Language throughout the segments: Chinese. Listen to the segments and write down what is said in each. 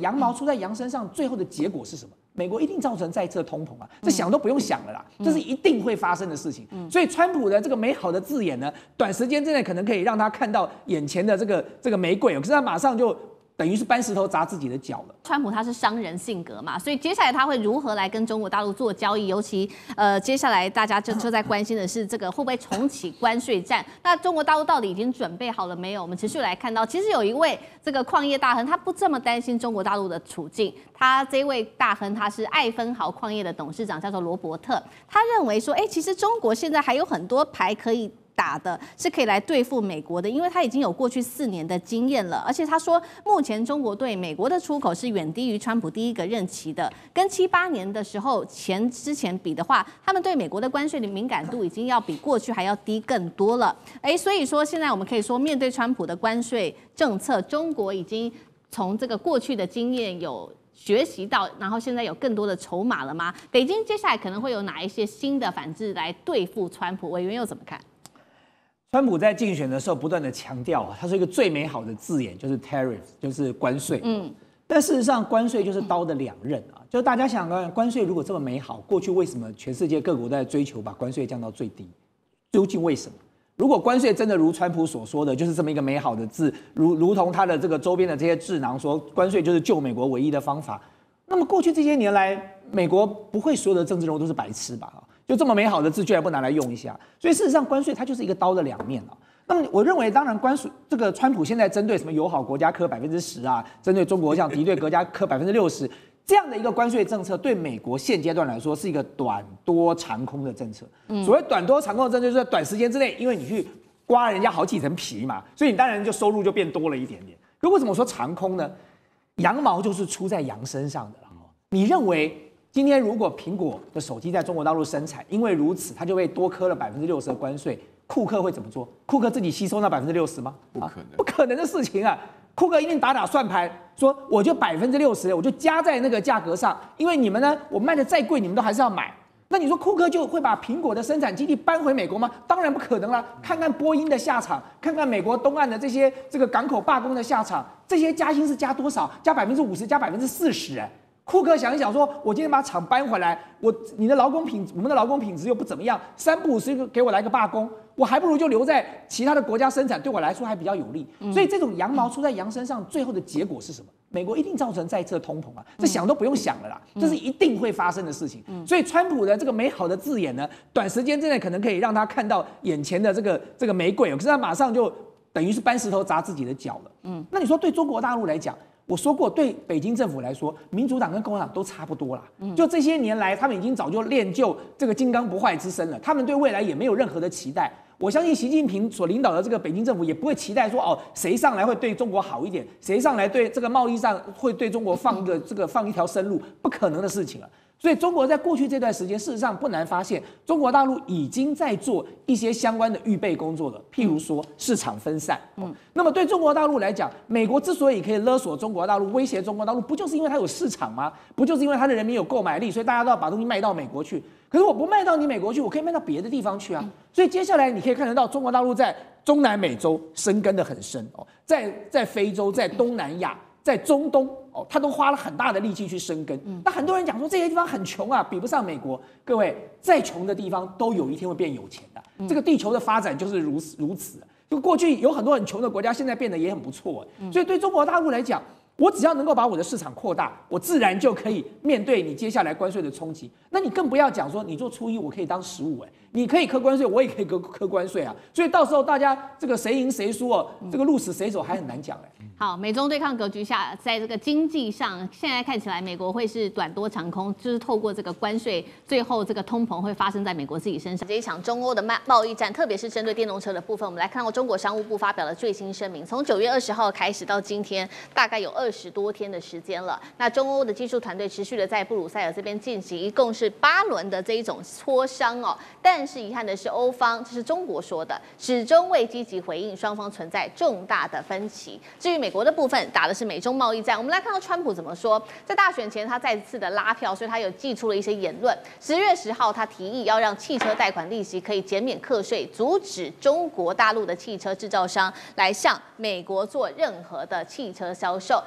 羊毛出在羊身上，最后的结果是什么？美国一定造成再次的通膨啊，这想都不用想了啦，这是一定会发生的事情。所以川普的这个美好的字眼呢，短时间之内可能可以让他看到眼前的这个玫瑰，可是他马上就等于是搬石头砸自己的脚了。 川普他是商人性格嘛，所以接下来他会如何来跟中国大陆做交易？尤其接下来大家就在关心的是这个会不会重启关税战？那中国大陆到底已经准备好了没有？我们持续来看到，其实有一位这个矿业大亨，他不这么担心中国大陆的处境。他这位大亨他是爱芬豪矿业的董事长，叫做罗伯特。他认为说，其实中国现在还有很多牌可以打的，是可以来对付美国的，因为他已经有过去4年的经验了。而且他说，目前中国对美国的出口是远低于川普第一个任期的，跟7、8年的时候之前比的话，他们对美国的关税的敏感度已经要比过去还要低更多了。所以说现在我们可以说，面对川普的关税政策，中国已经从这个过去的经验有学习到，然后现在有更多的筹码了吗？北京接下来可能会有哪一些新的反制来对付川普？委员又怎么看？ 川普在竞选的时候不断的强调啊，他说一个最美好的字眼就是 tariff， 就是关税。但事实上关税就是刀的2刃啊。就大家想想，关税如果这么美好，过去为什么全世界各国都在追求把关税降到最低？究竟为什么？如果关税真的如川普所说的，就是这么一个美好的字，如同他的这个周边的这些智囊说，关税就是救美国唯一的方法，那么过去这些年来，美国不会所有的政治人物都是白痴吧？就这么美好的字，居然不拿来用一下，所以事实上，关税它就是一个刀的2面啊。那么，我认为，当然，这个川普现在针对什么友好国家课10%啊，针对中国像敌对国家课60%，这样的一个关税政策，对美国现阶段来说是一个短多长空的政策。所谓短多长空的政策，就是在短时间之内，因为你去刮人家好几层皮嘛，所以你当然就收入就变多了一点点。可为什么说长空呢？羊毛就是出在羊身上的了。你认为？今天如果苹果的手机在中国大陆生产，因为如此，它就会多科了60%的关税，库克会怎么做？库克自己吸收那60%吗？ 不可能， 不可能的事情啊！库克一定打算盘，说我就60%，我就加在那个价格上，因为你们呢，我卖的再贵，你们都还是要买。那你说库克就会把苹果的生产基地搬回美国吗？当然不可能了。看看波音的下场，看看美国东岸的这个港口罢工的下场，这些加薪是加多少？加50%，加40%。库克想一想说，我今天把厂搬回来，我们的劳工品质又不怎么样，3不5时给我来个罢工，我还不如就留在其他的国家生产，对我来说还比较有利。所以这种羊毛出在羊身上，最后的结果是什么？美国一定造成再次的通膨啊，这想都不用想了啦，这是一定会发生的事情。所以川普的这个美好的字眼呢，短时间之内可能可以让他看到眼前的这个玫瑰，可是他马上就等于是搬石头砸自己的脚了。那你说对中国大陆来讲？我说过，对北京政府来说，民主党跟共和党都差不多啦。就这些年来，他们已经早就练就这个金刚不坏之身了。他们对未来也没有任何的期待。我相信习近平所领导的这个北京政府也不会期待说，谁上来会对中国好一点，谁上来对这个贸易上会对中国放一条生路，不可能的事情了。所以中国在过去这段时间，事实上不难发现，中国大陆已经在做一些相关的预备工作了，譬如说市场分散。那么对中国大陆来讲，美国之所以可以勒索中国大陆、威胁中国大陆，不就是因为它有市场吗？不就是因为它的人民有购买力，所以大家都要把东西卖到美国去？可是我不卖到你美国去，我可以卖到别的地方去啊。所以接下来你可以看得到，中国大陆在中南美洲深耕得很深在非洲、在东南亚。在中东他都花了很大的力气去深耕。那很多人讲说这些地方很穷啊，比不上美国。各位，再穷的地方都有一天会变有钱的。这个地球的发展就是如此。就过去有很多很穷的国家，现在变得也很不错。所以对中国大陆来讲，我只要能够把我的市场扩大，我自然就可以面对你接下来关税的冲击。那你更不要讲说，你做初一我可以当15，你可以课关税，我也可以课关税啊。所以到时候大家这个谁赢谁输这个鹿死谁手还很难讲好，美中对抗格局下，在这个经济上，现在看起来美国会是短多长空，就是透过这个关税，最后这个通膨会发生在美国自己身上。这一场中欧的贸易战，特别是针对电动车的部分，我们来看到中国商务部发表了最新声明，从9月20号开始到今天，大概有20多天的时间了。那中欧的技术团队持续的在布鲁塞尔这边进行，一共是8轮的这一种磋商但是遗憾的是，欧方这是中国说的，始终未积极回应，双方存在重大的分歧。至于美国的部分，打的是美中贸易战。我们来看到川普怎么说，在大选前他再次的拉票，所以他有祭出了一些言论。10月10号，他提议要让汽车贷款利息可以减免课税，阻止中国大陆的汽车制造商来向美国做任何的汽车销售。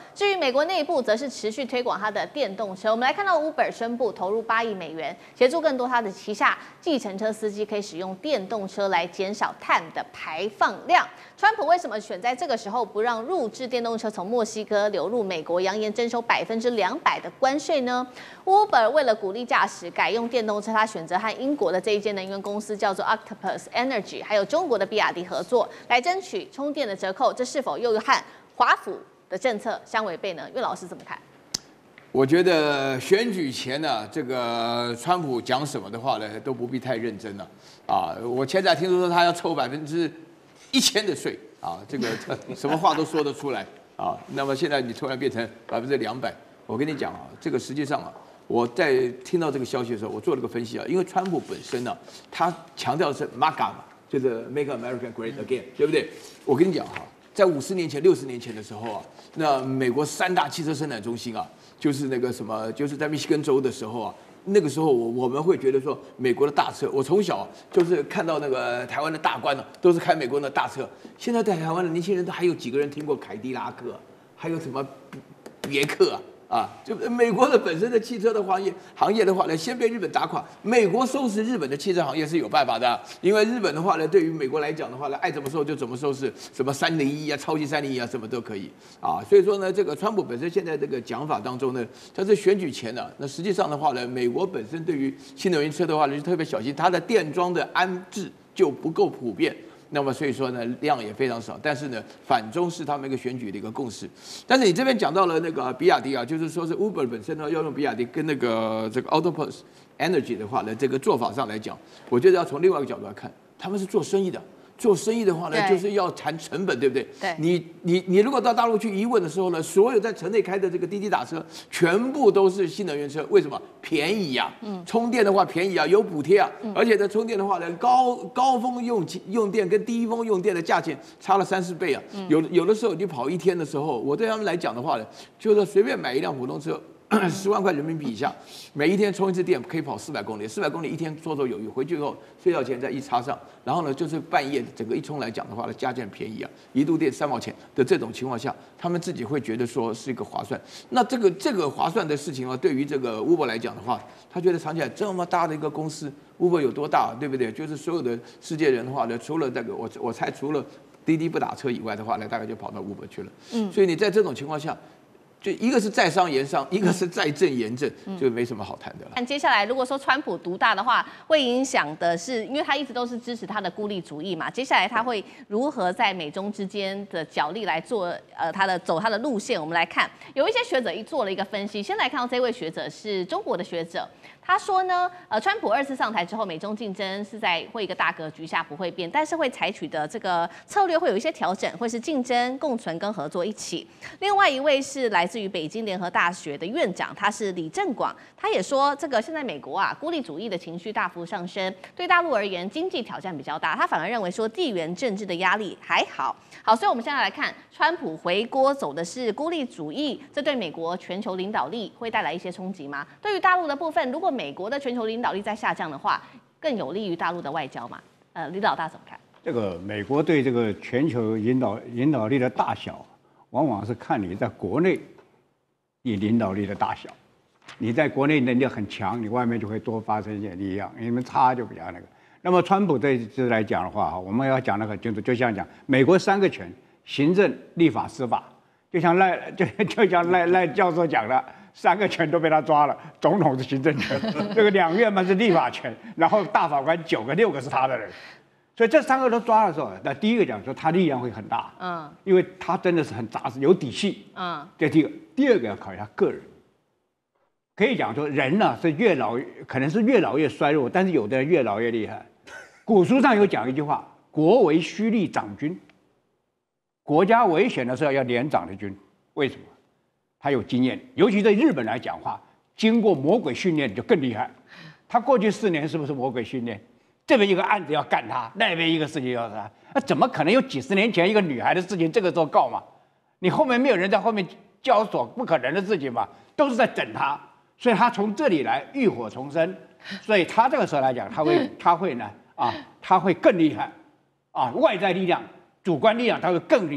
至于美国内部，则是持续推广它的电动车。我们来看到 Uber 宣布投入8亿美元，协助更多它的旗下计程车司机可以使用电动车来减少碳的排放量。川普为什么选在这个时候不让入制电动车从墨西哥流入美国，扬言征收200%的关税呢？ Uber 为了鼓励驾驶改用电动车，他选择和英国的这一间能源公司叫做 Octopus Energy， 还有中国的比亚迪合作，来争取充电的折扣。这是否又和华府的政策相违背呢？岳老师怎么看？ 我觉得选举前呢，这个川普讲什么的话呢，都不必太认真了啊。我前两天听说他要抽1000%的税啊，这个什么话都说得出来啊。那么现在你突然变成200%，我跟你讲啊，这个实际上啊。我在听到这个消息的时候，我做了个分析啊，因为川普本身呢，他强调的是 MAGA 嘛，就是 Make America Great Again， 对不对？我跟你讲哈，在50年前、60年前的时候啊，那美国3大汽车生产中心啊，就是那个什么，就是在密西根州的时候啊，那个时候我们会觉得说，美国的大车，我从小就是看到那个台湾的大官呢，都是开美国的大车。现在在台湾的年轻人，都还有几个人听过凯迪拉克，还有什么别克啊？就美国的本身的汽车的行业的话呢，先被日本打垮。美国收拾日本的汽车行业是有办法的，因为日本的话呢，对于美国来讲的话呢，爱怎么收就怎么收拾，什么301啊、超级301啊，什么都可以啊。所以说呢，这个川普本身现在这个讲法当中呢，他是选举前呢，那实际上的话呢，美国本身对于新能源车的话呢，就特别小心，它的电桩的安置就不够普遍。那么所以说呢，量也非常少，但是呢，反中是他们一个选举的一个共识。但是你这边讲到了那个比亚迪啊，就是说是 Uber 本身呢要用比亚迪跟这个 Octopus Energy 的话呢，这个做法上来讲，我觉得要从另外一个角度来看，他们是做生意的。做生意的话呢，就是要谈成本，对不对？ 对。 你如果到大陆去疑问的时候呢，所有在城内开的这个滴滴打车，全部都是新能源车，为什么？便宜呀、充电的话便宜啊，有补贴啊，而且呢，充电的话呢，高峰用电跟低峰用电的价钱差了3-4倍啊。有的时候你跑1天的时候，我对他们来讲的话呢，就是随便买一辆普通车。10万块人民币以下，每一天充一次电可以跑400公里，400公里一天绰绰有余。回去以后睡觉前再一插上，然后呢就是半夜整个一充来讲的话呢，价钱便宜啊，1度电3毛钱的这种情况下，他们自己会觉得说是一个划算。那这个划算的事情啊，对于这个 Uber 来讲的话，他觉得藏起来这么大的一个公司 ，Uber 有多大，对不对？就是所有的世界人的话呢，除了这个我猜除了滴滴不打车以外的话呢，大概就跑到 Uber 去了。所以你在这种情况下。就一个是在商言商，一个是在政言政，就没什么好谈的了。 但接下来如果说川普独大的话，会影响的是，因为他一直都是支持他的孤立主义嘛。接下来他会如何在美中之间的角力来做走他的路线？我们来看，有一些学者做了一个分析。先来看到这位学者是中国的学者，他说呢，川普2次上台之后，美中竞争是会一个大格局下不会变，但是会采取的这个策略会有一些调整，会是竞争、共存跟合作一起。另外一位是来自于北京联合大学的院长，他是李正广，他也说，这个现在美国啊，孤立主义的情绪大幅上升，对大陆而言，经济挑战比较大，他反而认为说地缘政治的压力还好。好，所以我们现在来看，川普回锅走的是孤立主义，这对美国全球领导力会带来一些冲击吗？对于大陆的部分，如果美国的全球领导力在下降的话，更有利于大陆的外交嘛？李老大怎么看？ 这个美国对这个全球领导力的大小，往往是看你在国内你领导力的大小。你在国内能力很强，你外面就会多发生一些力量，你们差就比较那个。那么川普这次来讲的话，我们要讲得很清楚，就像讲美国3个权：行政、立法、司法。就像赖教授讲的，3个权都被他抓了。总统是行政权，这个2院嘛是立法权，然后大法官9个6个是他的人。所以这3个都抓的时候，那第一个讲说他力量会很大，因为他真的是很扎实，有底气，这第一个。第二个要考虑他个人，可以讲说人呢是可能是越老越衰弱，但是有的人越老越厉害。古书上有讲一句话：国为虚力长军，国家危险的时候要连长的军，为什么？他有经验，尤其对日本来讲话，经过魔鬼训练就更厉害。他过去4年是不是魔鬼训练？这边一个案子要干他，那边一个事情要他，那怎么可能有几十年前一个女孩的事情这个时候告嘛？你后面没有人在后面交手，不可能的事情嘛，都是在整他，所以他从这里来浴火重生，所以他这个时候来讲，他会呢他会更厉害，外在力量、主观力量他会更厉害，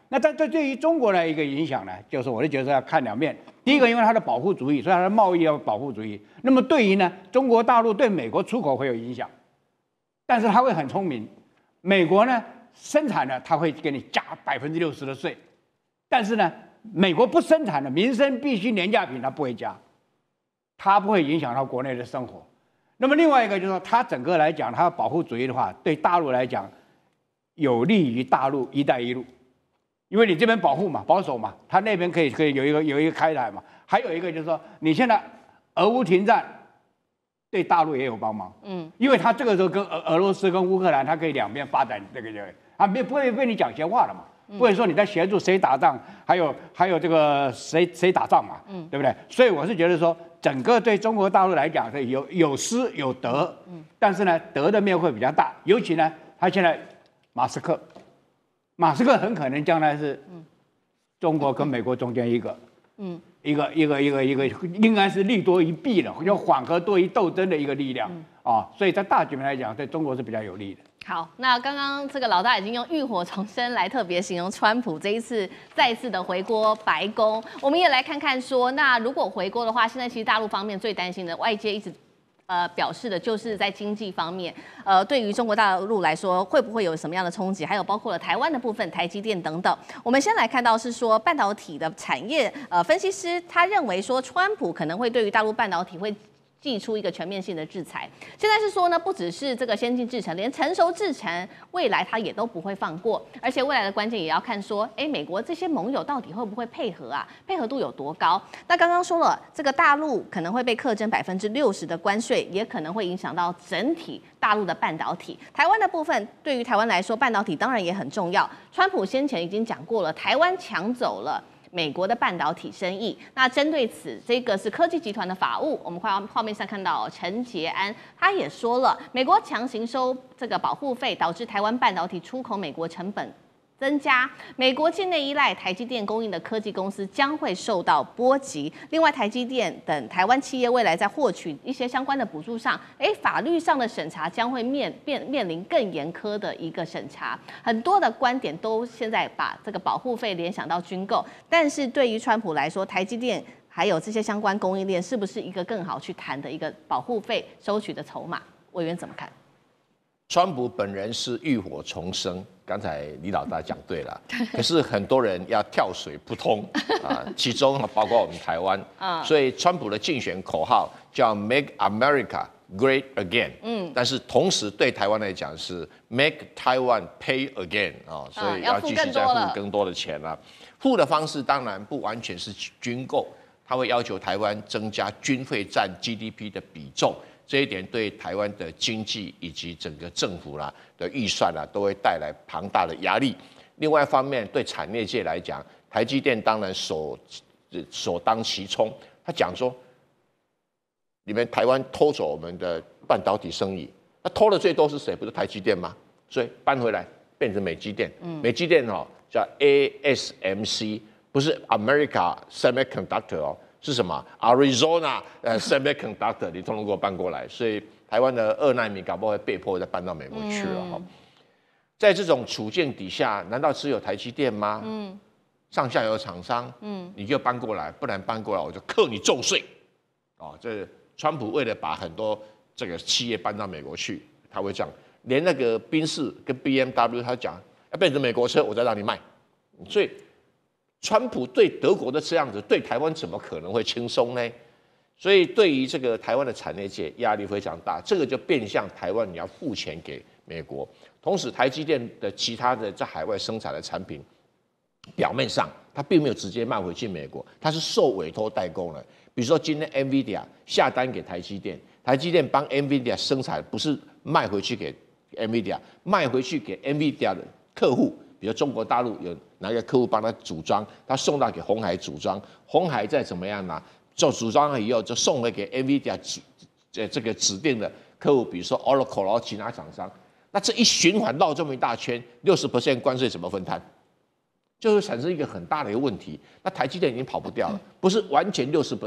那这对于中国的一个影响呢，就是我就觉得要看两面。第一个，因为它的保护主义，所以它的贸易要保护主义。那么对于呢，中国大陆对美国出口会有影响，但是它会很聪明。美国呢生产的，它会给你加60%的税，但是呢，美国不生产的民生必需廉价品，它不会加，它不会影响到国内的生活。那么另外一个就是说，它整个来讲，它保护主义的话，对大陆来讲，有利于大陆"一带一路"。因为你这边保护嘛，保守嘛，他那边可以有一个开采嘛，还有一个就是说，你现在俄乌停战，对大陆也有帮忙，因为他这个时候跟俄罗斯跟乌克兰，他可以两边发展这个，啊，不会被你讲闲话了嘛，不会说你在协助谁打仗，还有这个谁打仗嘛，对不对？所以我是觉得说，整个对中国大陆来讲是有失有得，但是呢，得的面会比较大，尤其呢，他现在马斯克很可能将来是中国跟美国中间一个应该是利多于弊的，要缓和多于斗争的一个力量啊，所以在大局面来讲，对中国是比较有利的。 好，那刚刚这个老大已经用浴火重生来特别形容川普这一次再次的回锅白宫，我们也来看看说，那如果回锅的话，现在其实大陆方面最担心的，外界一直表示的就是在经济方面，对于中国大陆来说，会不会有什么样的冲击？还有包括了台湾的部分，台积电等等。我们先来看到是说半导体的产业，分析师他认为说，川普可能会对于大陆半导体会祭出一个全面性的制裁。现在是说呢，不只是这个先进制程，连成熟制程，未来它也都不会放过。而且未来的关键也要看说，美国这些盟友到底会不会配合啊？配合度有多高？那刚刚说了，这个大陆可能会被课征60%的关税，也可能会影响到整体大陆的半导体。台湾的部分，对于台湾来说，半导体当然也很重要。川普先前已经讲过了，台湾抢走了美国的半导体生意。那针对此，这个是科技集团的法务，我们画面上看到陈捷安，他也说了，美国强行收这个保护费，导致台湾半导体出口美国成本增加，美国境内依赖台积电供应的科技公司将会受到波及。另外，台积电等台湾企业未来在获取一些相关的补助上，法律上的审查将会面临更严苛的一个审查。很多的观点都现在把这个保护费联想到军购，但是对于川普来说，台积电还有这些相关供应链是不是一个更好去谈的一个保护费收取的筹码？委员怎么看？ 川普本人是浴火重生，刚才李老大讲对了，可是很多人要跳水不通啊，其中包括我们台湾，所以川普的竞选口号叫 Make America Great Again，但是同时对台湾来讲是 Make Taiwan Pay Again 啊，所以要继续再付更多的钱了。付的方式当然不完全是军购，他会要求台湾增加军费占 GDP 的比重。这一点对台湾的经济以及整个政府的预算都会带来庞大的压力。另外一方面，对产业界来讲，台积电当然首当其冲。他讲说，你们台湾偷走我们的半导体生意，那偷的最多是谁？不是台积电吗？所以搬回来变成美积电。美积电叫 ASMC， 不是 America Semiconductor 是什么 ？Arizona Semiconductor， 你通通给我搬过来，所以台湾的2奈米搞不好会被迫再搬到美国去了。在这种处境底下，难道只有台积电吗？上下游厂商，你就搬过来，不然搬过来我就课你重税。这川普为了把很多这个企业搬到美国去，他会这样，连那个宾士跟 BMW， 他讲要变成美国车，我再让你卖，所以。川普对德国的这样子，对台湾怎么可能会轻松呢？所以对于这个台湾的产业界压力非常大，这个就变相台湾你要付钱给美国。同时，台积电的其他的在海外生产的产品，表面上它并没有直接卖回去美国，它是受委托代工的。比如说今天 NVIDIA 下单给台积电，台积电帮 NVIDIA 生产，不是卖回去给 NVIDIA， 卖回去给 NVIDIA 的客户。比如中国大陆有哪个客户帮他组装，他送到给鸿海组装，鸿海再怎么样呢？做组装了以后，就送回给 NVIDIA 这个指定的客户，比如说 Oracle 然后其他厂商。那这一循环绕这么一大圈，60% 关税怎么分摊？就会产生一个很大的一个问题。那台积电已经跑不掉了，不是完全60%，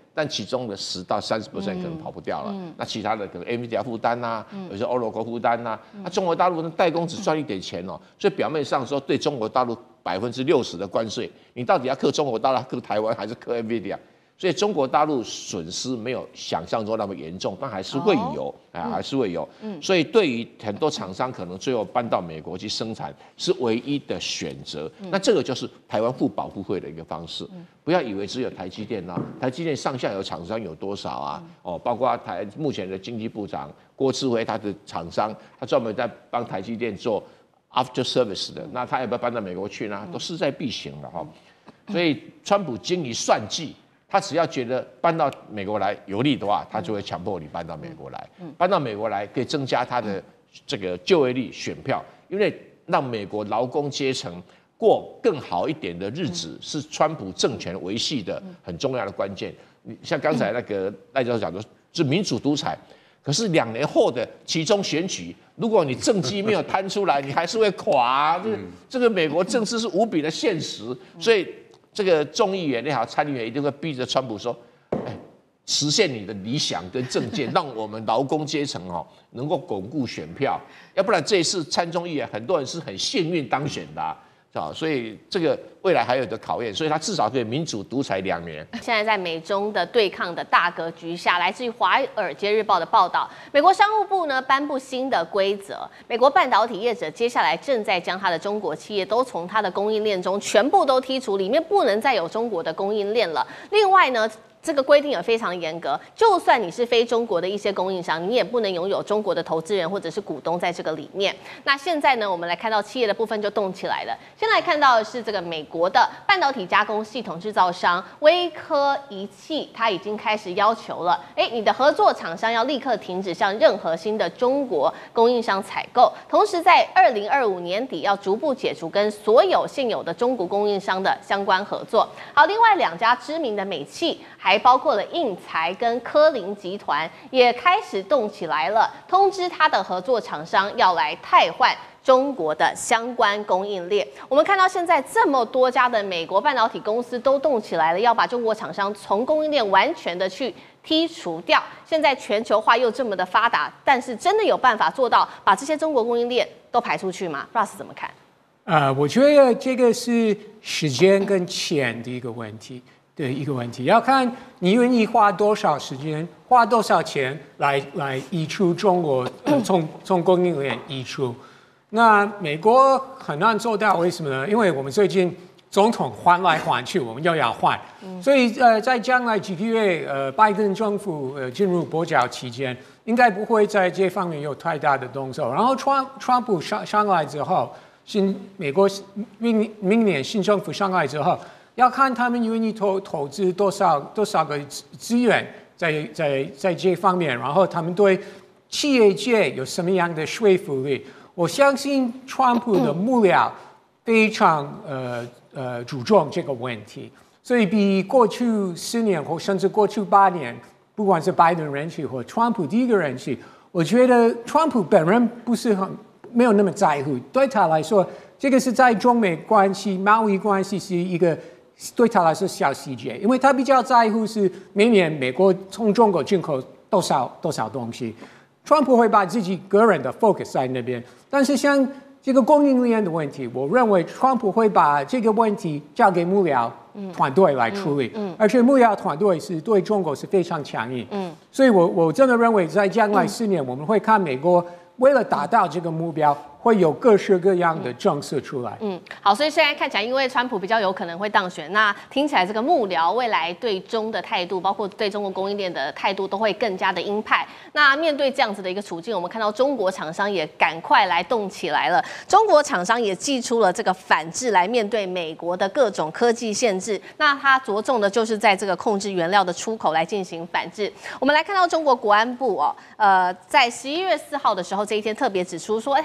但其中的10到30%可能跑不掉了。那其他的可能 NVIDIA 负担呐，有些 Oracle 负担呐，那中国大陆的代工只赚一点钱哦，所以表面上说对中国大陆60%的关税，你到底要克中国大陆、克台湾还是克 NVIDIA？所以中国大陆损失没有想象中那么严重，但还是会有，还是会有。所以对于很多厂商，可能最后搬到美国去生产是唯一的选择。那这个就是台湾付保护费的一个方式。不要以为只有台积电啊，台积电上下游厂商有多少啊？包括目前的经济部长郭志辉，他的厂商，他专门在帮台积电做 after service 的，那他要不要搬到美国去呢？都势在必行了哈。所以川普精于算计。他只要觉得搬到美国来有利的话，他就会强迫你搬到美国来。搬到美国来可以增加他的这个就业率、选票，因为让美国劳工阶层过更好一点的日子，是川普政权维系的很重要的关键。你像刚才那个赖教授讲的，是民主独裁。可是2年后的期中选举，如果你政绩没有摊出来，你还是会垮。这个美国政治是无比的现实，所以。这个众议员也好，参议员一定会逼着川普说：“实现你的理想跟政见，让我们劳工阶层能够巩固选票，要不然这一次参众议员很多人是很幸运当选的所以这个未来还有一个考验，所以他至少可以民主独裁2年。 现在在美中的对抗的大格局下，来自于《华尔街日报》的报道，美国商务部呢颁布新的规则，美国半导体业者接下来正在将他的中国企业都从他的供应链中全部都剔除，里面不能再有中国的供应链了。另外呢，这个规定也非常严格，就算你是非中国的一些供应商，你也不能拥有中国的投资人或者是股东在这个里面。那现在呢，我们来看到企业的部分就动起来了。先来看到的是这个美国的半导体加工系统制造商微科仪器，它已经开始要求了，你的合作厂商要立刻停止向任何新的中国供应商采购，同时在2025年底要逐步解除跟所有现有的中国供应商的相关合作。好，另外2家知名的美企。还包括了应材跟科林集团也开始动起来了，通知他的合作厂商要来汰换中国的相关供应链。我们看到现在这么多家的美国半导体公司都动起来了，要把中国厂商从供应链完全的去剔除掉。现在全球化又这么的发达，但是真的有办法做到把这些中国供应链都排出去吗 ？Russ 怎么看？ 我觉得这个是时间跟钱的一个问题。要看你愿意花多少时间、花多少钱来移出中国，从供应链移出。那美国很难做到，为什么呢？因为我们最近总统换来换去，我们又要换，所以在将来几个月，拜登政府进入跛脚期间，应该不会在这方面有太大的动作。然后川普上来之后，美国明年新政府上来之后。要看他们愿意投资多少个资源在这方面，然后他们对企业界有什么样的说服力。我相信川普的幕僚非常注重这个问题，所以比过去10年或甚至过去8年，不管是拜登人气或川普第一个人气，我觉得川普本人没有那么在乎，对他来说，这个是在中美关系、贸易关系是一个。对他来说小细节，因为他比较在乎是明年美国从中国进口多少东西。川普会把自己个人的 focus 在那边，但是像这个供应链的问题，我认为川普会把这个问题交给幕僚团队来处理，而且幕僚团队是对中国是非常强硬，所以我真的认为在将来4年，我们会看美国为了达到这个目标。会有各式各样的政策出来。 好，所以现在看起来，因为川普比较有可能会当选，那听起来这个幕僚未来对中的态度，包括对中国供应链的态度，都会更加的鹰派。那面对这样子的一个处境，我们看到中国厂商也赶快来动起来了。中国厂商也祭出了这个反制来面对美国的各种科技限制。那它着重的就是在这个控制原料的出口来进行反制。我们来看到中国国安部在11月4号的时候，这一天特别指出说，它最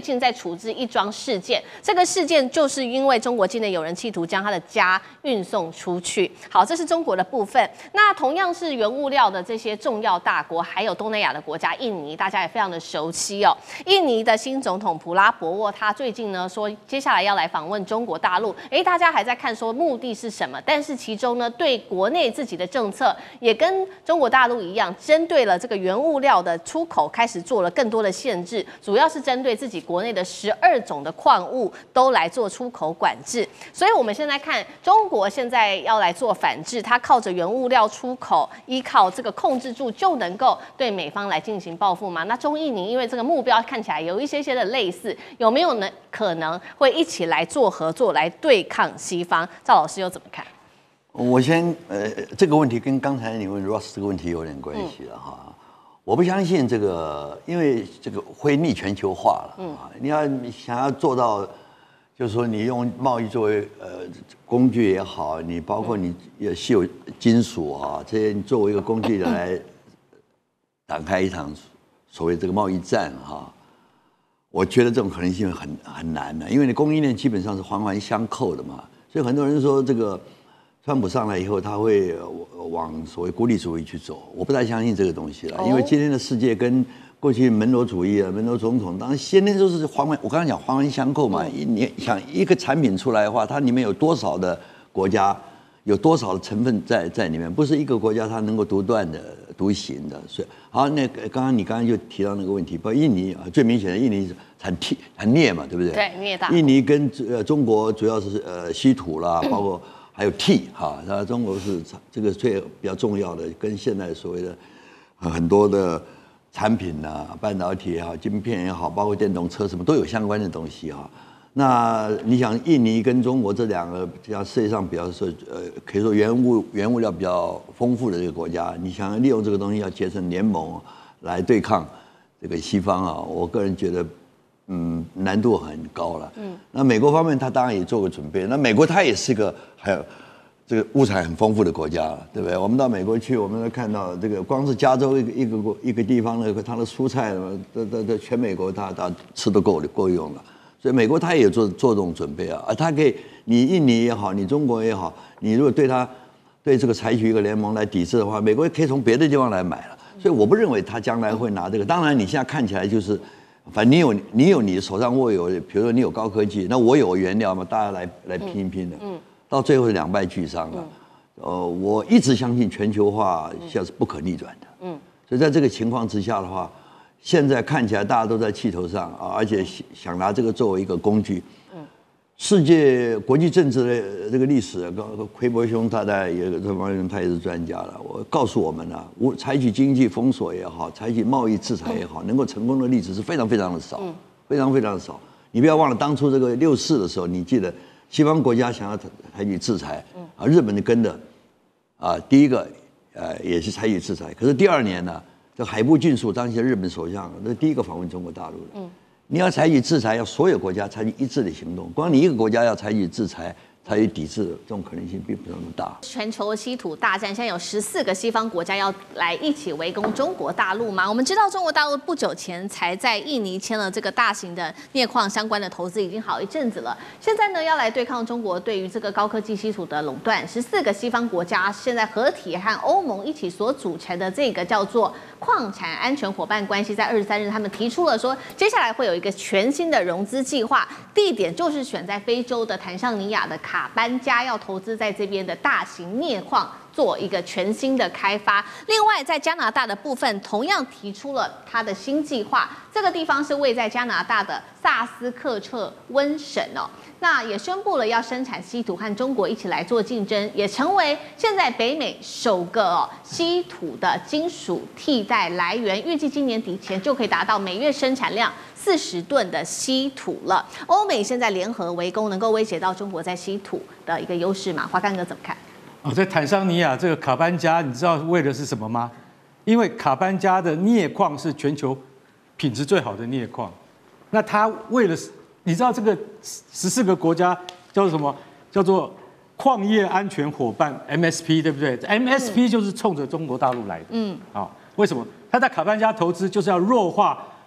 近在处置一桩事件，这个事件就是因为中国境内有人企图将他的家运送出去。好，这是中国的部分。那同样是原物料的这些重要大国，还有东南亚的国家印尼，大家也非常的熟悉哦。印尼的新总统普拉博沃，他最近呢说接下来要来访问中国大陆，大家还在看说目的是什么？但是其中呢，对国内自己的政策也跟中国大陆一样，针对了这个原物料的出口开始做了更多的限制，主要是针对自己国内的12种的矿物都来做出口管制。所以我们现在看中国现在要来做反制，它靠着原物料出口，依靠这个控制住就能够对美方来进行报复吗？那中印尼因为这个目标看起来有一些的类似，有没有可能会一起来做合作来对抗西方？赵老师又怎么看？ 我先这个问题跟刚才你问 Ross 这个问题有点关系了哈。我不相信这个，因为这个会逆全球化了啊。你想要做到，就是说你用贸易作为工具也好，你包括你也稀有金属啊这些，你作为一个工具来展开一场所谓这个贸易战哈。我觉得这种可能性很难的，因为你供应链基本上是环环相扣的嘛，所以很多人说这个川普上来以后他会往所谓孤立主义去走，我不太相信这个东西了，因为今天的世界跟过去门罗主义啊、门罗总统，当然现在都是我刚才讲环环相扣嘛，你想一个产品出来的话，它里面有多少的国家，有多少的成分在里面，不是一个国家它能够独断的、独行的。所以，好，那你刚刚就提到那个问题，包括印尼啊，最明显的印尼产镍嘛，对不对？ 对，镍大。 印尼跟中国主要是稀土啦，包括还有 T 哈，那中国是这个最比较重要的，跟现在所谓的很多的产品啊，半导体也好，晶片也好，包括电动车什么都有相关的东西哈。那你想，印尼跟中国这两个比较世界上比较说可以说原物料比较丰富的这个国家，你想利用这个东西要结成联盟来对抗这个西方啊，我个人觉得难度很高了。那美国方面他当然也做过准备，那美国它也是个还有这个物产很丰富的国家了，对不对？我们到美国去，我们都看到这个光是加州一个地方它的蔬菜在全美国它吃都够用了。所以美国它也做这种准备啊，它可以，你印尼也好，你中国也好，你如果对这个采取一个联盟来抵制的话，美国也可以从别的地方来买了。所以我不认为他将来会拿这个。当然你现在看起来就是，反正你有你手上握有，比如说你有高科技，那我有原料嘛，大家来拼一拼的，到最后是两败俱伤了。我一直相信全球化现在是不可逆转的。所以在这个情况之下的话，现在看起来大家都在气头上啊，而且想拿这个作为一个工具。世界国际政治的这个历史，奎伯兄他这方面他也是专家了。我告诉我们啊，采取经济封锁也好，采取贸易制裁也好，能够成功的例子是非常非常的少，非常非常的少。你不要忘了当初这个64的时候，你记得西方国家想要采取制裁，啊，日本就跟着，啊，第一个也是采取制裁，可是第2年呢？这海部俊树当时日本首相，那第一个访问中国大陆的。你要采取制裁，要所有国家采取一致的行动。光你一个国家要采取制裁、采取抵制，这种可能性并不那么大。 全球稀土大战，现在有14个西方国家要来一起围攻中国大陆吗？我们知道中国大陆不久前才在印尼签了这个大型的镍矿相关的投资，已经好一阵子了。现在呢，要来对抗中国对于这个高科技稀土的垄断。14个西方国家现在合体和欧盟一起所组成的这个叫做矿产安全伙伴关系，在23日他们提出了说，接下来会有一个全新的融资计划，地点就是选在非洲的坦桑尼亚的卡班加，要投资在这边的大型镍矿做一个全新的开发。另外，在加拿大的部分同样提出了它的新计划，这个地方是位在加拿大的萨斯克彻温省哦。那也宣布了要生产稀土和中国一起来做竞争，也成为现在北美首个稀土的金属替代来源。预计今年底前就可以达到每月生产量40吨的稀土了。欧美现在联合围攻，能够威胁到中国在稀土的一个优势吗？华干哥怎么看？ 在坦桑尼亚这个卡班加，你知道为的是什么吗？因为卡班加的镍矿是全球品质最好的镍矿，那它为了你知道这个14个国家叫做什么？叫做矿业安全伙伴 MSP， 对不对？MSP 就是冲着中国大陆来的。为什么？他在卡班加投资就是要弱化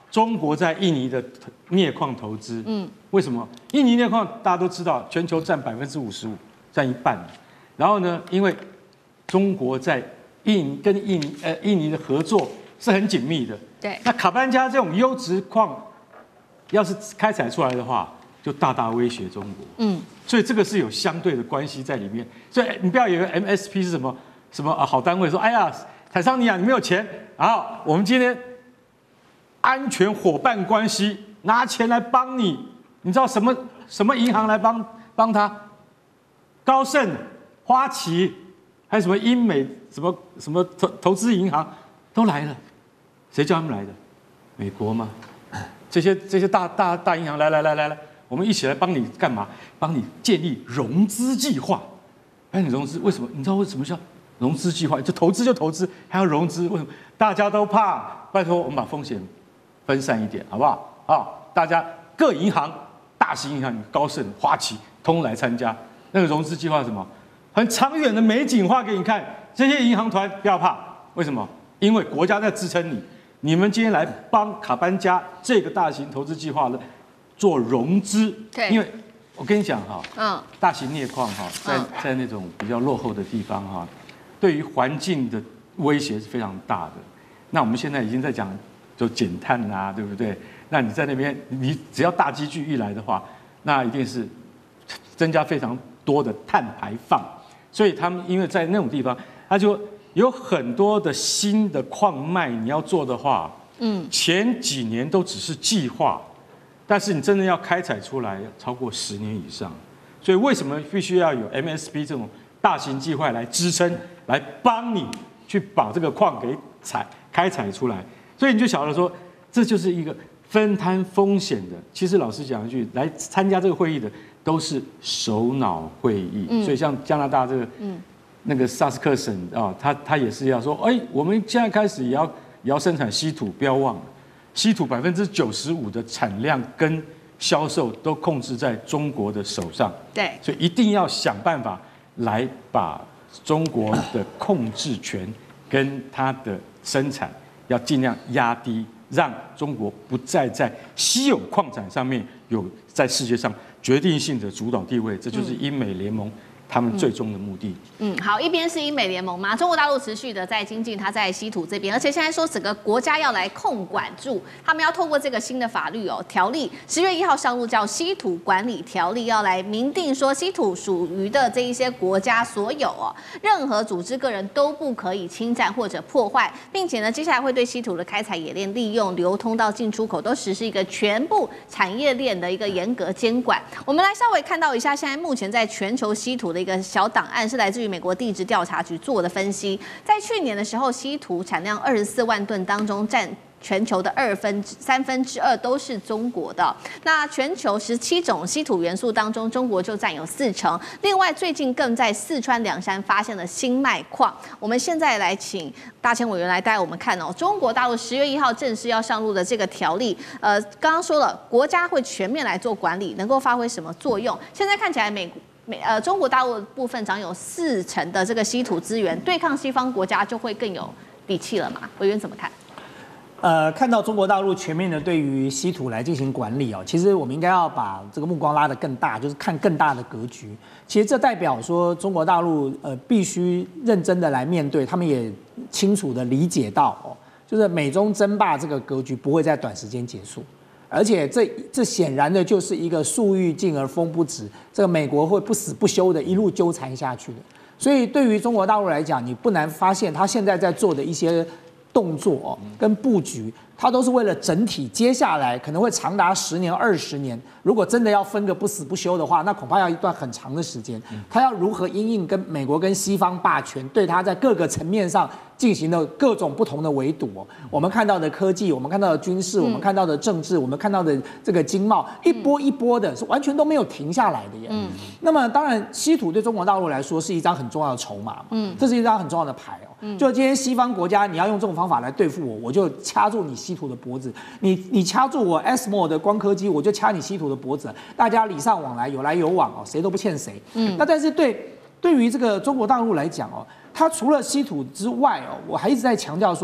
中国在印尼的镍矿投资，为什么？印尼镍矿大家都知道，全球占55%，占一半。然后呢，因为中国在印尼的合作是很紧密的。 对。 那卡班加这种优质矿，要是开采出来的话，就大大威胁中国。所以这个是有相对的关系在里面。所以你不要以为 MSP 是什么好单位，说哎呀，坦桑尼亚你没有钱，然后我们今天安全伙伴关系拿钱来帮你，你知道什么银行来帮他？高盛、花旗，还有什么英美什么投资银行都来了，谁叫他们来的？美国吗？这些大银行来，我们一起来帮你干嘛？帮你建立融资计划。哎，你融资为什么？你知道为什么叫融资计划？就投资，还要融资，为什么？大家都怕，拜托我们把风险分散一点，好不好？好，大家各银行、大型银行，高盛、花旗，通来参加。那个融资计划是什么？很长远的美景画给你看。这些银行团不要怕，为什么？因为国家在支撑你。你们今天来帮卡班加这个大型投资计划的做融资， 对， 因为我跟你讲哈，大型镍矿哈，在那种比较落后的地方哈，对于环境的威胁是非常大的。那我们现在已经在讲就减碳啦，对不对？那你在那边，你只要大机具一来的话，那一定是增加非常多的碳排放。所以他们因为在那种地方，他就有很多的新的矿脉，你要做的话，前几年都只是计划，但是你真的要开采出来，要超过10年以上。所以为什么必须要有 MSP 这种大型计划来支撑，来帮你去把这个矿给开采出来？所以你就晓得说，这就是一个分摊风险的。其实老实讲一句，来参加这个会议的都是首脑会议，所以像加拿大这个，那个萨斯克省啊，他也是要说，哎，我们现在开始也要生产稀土，不要忘了，稀土95%的产量跟销售都控制在中国的手上， 对， 所以一定要想办法来把中国的控制权跟它的生产要尽量压低，让中国不再在稀有矿产上面有在世界上决定性的主导地位，这就是英美联盟他们最终的目的。 好，一边是英美联盟嘛，中国大陆持续的在精进它在稀土这边，而且现在说整个国家要来控管住，他们要透过这个新的法律条例，10月1号上路叫《稀土管理条例》，要来明定说稀土属于的这一些国家所有任何组织个人都不可以侵占或者破坏，并且呢，接下来会对稀土的开采、冶炼、利用、流通到进出口都实施一个全部产业链的一个严格监管。我们来稍微看到一下，现在目前在全球稀土的一个小档案是来自于美国地质调查局做的分析，在去年的时候，稀土产量24万吨当中占全球的2/3都是中国的。那全球17种稀土元素当中，中国就占有40%。另外，最近更在四川凉山发现了新脉矿。我们现在来请大千委员来带我们看中国大陆10月1号正式要上路的这个条例。刚刚说了，国家会全面来做管理，能够发挥什么作用？现在看起来中国大陆的部分掌有40%的这个稀土资源，对抗西方国家就会更有底气了嘛？委员怎么看？ 看到中国大陆全面的对于稀土来进行管理其实我们应该要把这个目光拉得更大，就是看更大的格局。其实这代表说中国大陆必须认真的来面对，他们也清楚的理解到就是美中争霸这个格局不会在短时间结束。而且这显然的就是一个树欲静而风不止，这个美国会不死不休的一路纠缠下去的。所以对于中国大陆来讲，你不难发现他现在在做的一些动作跟布局，它都是为了整体接下来可能会长达10年、20年。如果真的要分个不死不休的话，那恐怕要一段很长的时间。他要如何因应跟美国跟西方霸权对他在各个层面上进行的各种不同的围堵我们看到的科技，我们看到的军事，我们看到的政治，我们看到的这个经贸，一波一波的，是完全都没有停下来的耶。那么当然，稀土对中国大陆来说是一张很重要的筹码这是一张很重要的牌就今天西方国家你要用这种方法来对付我就掐住你稀土的脖子，你掐住我 ASML 的光刻机，我就掐你稀土的脖子，大家礼尚往来，有来有往谁都不欠谁。那但是对于这个中国大陆来讲它除了稀土之外我还一直在强调说，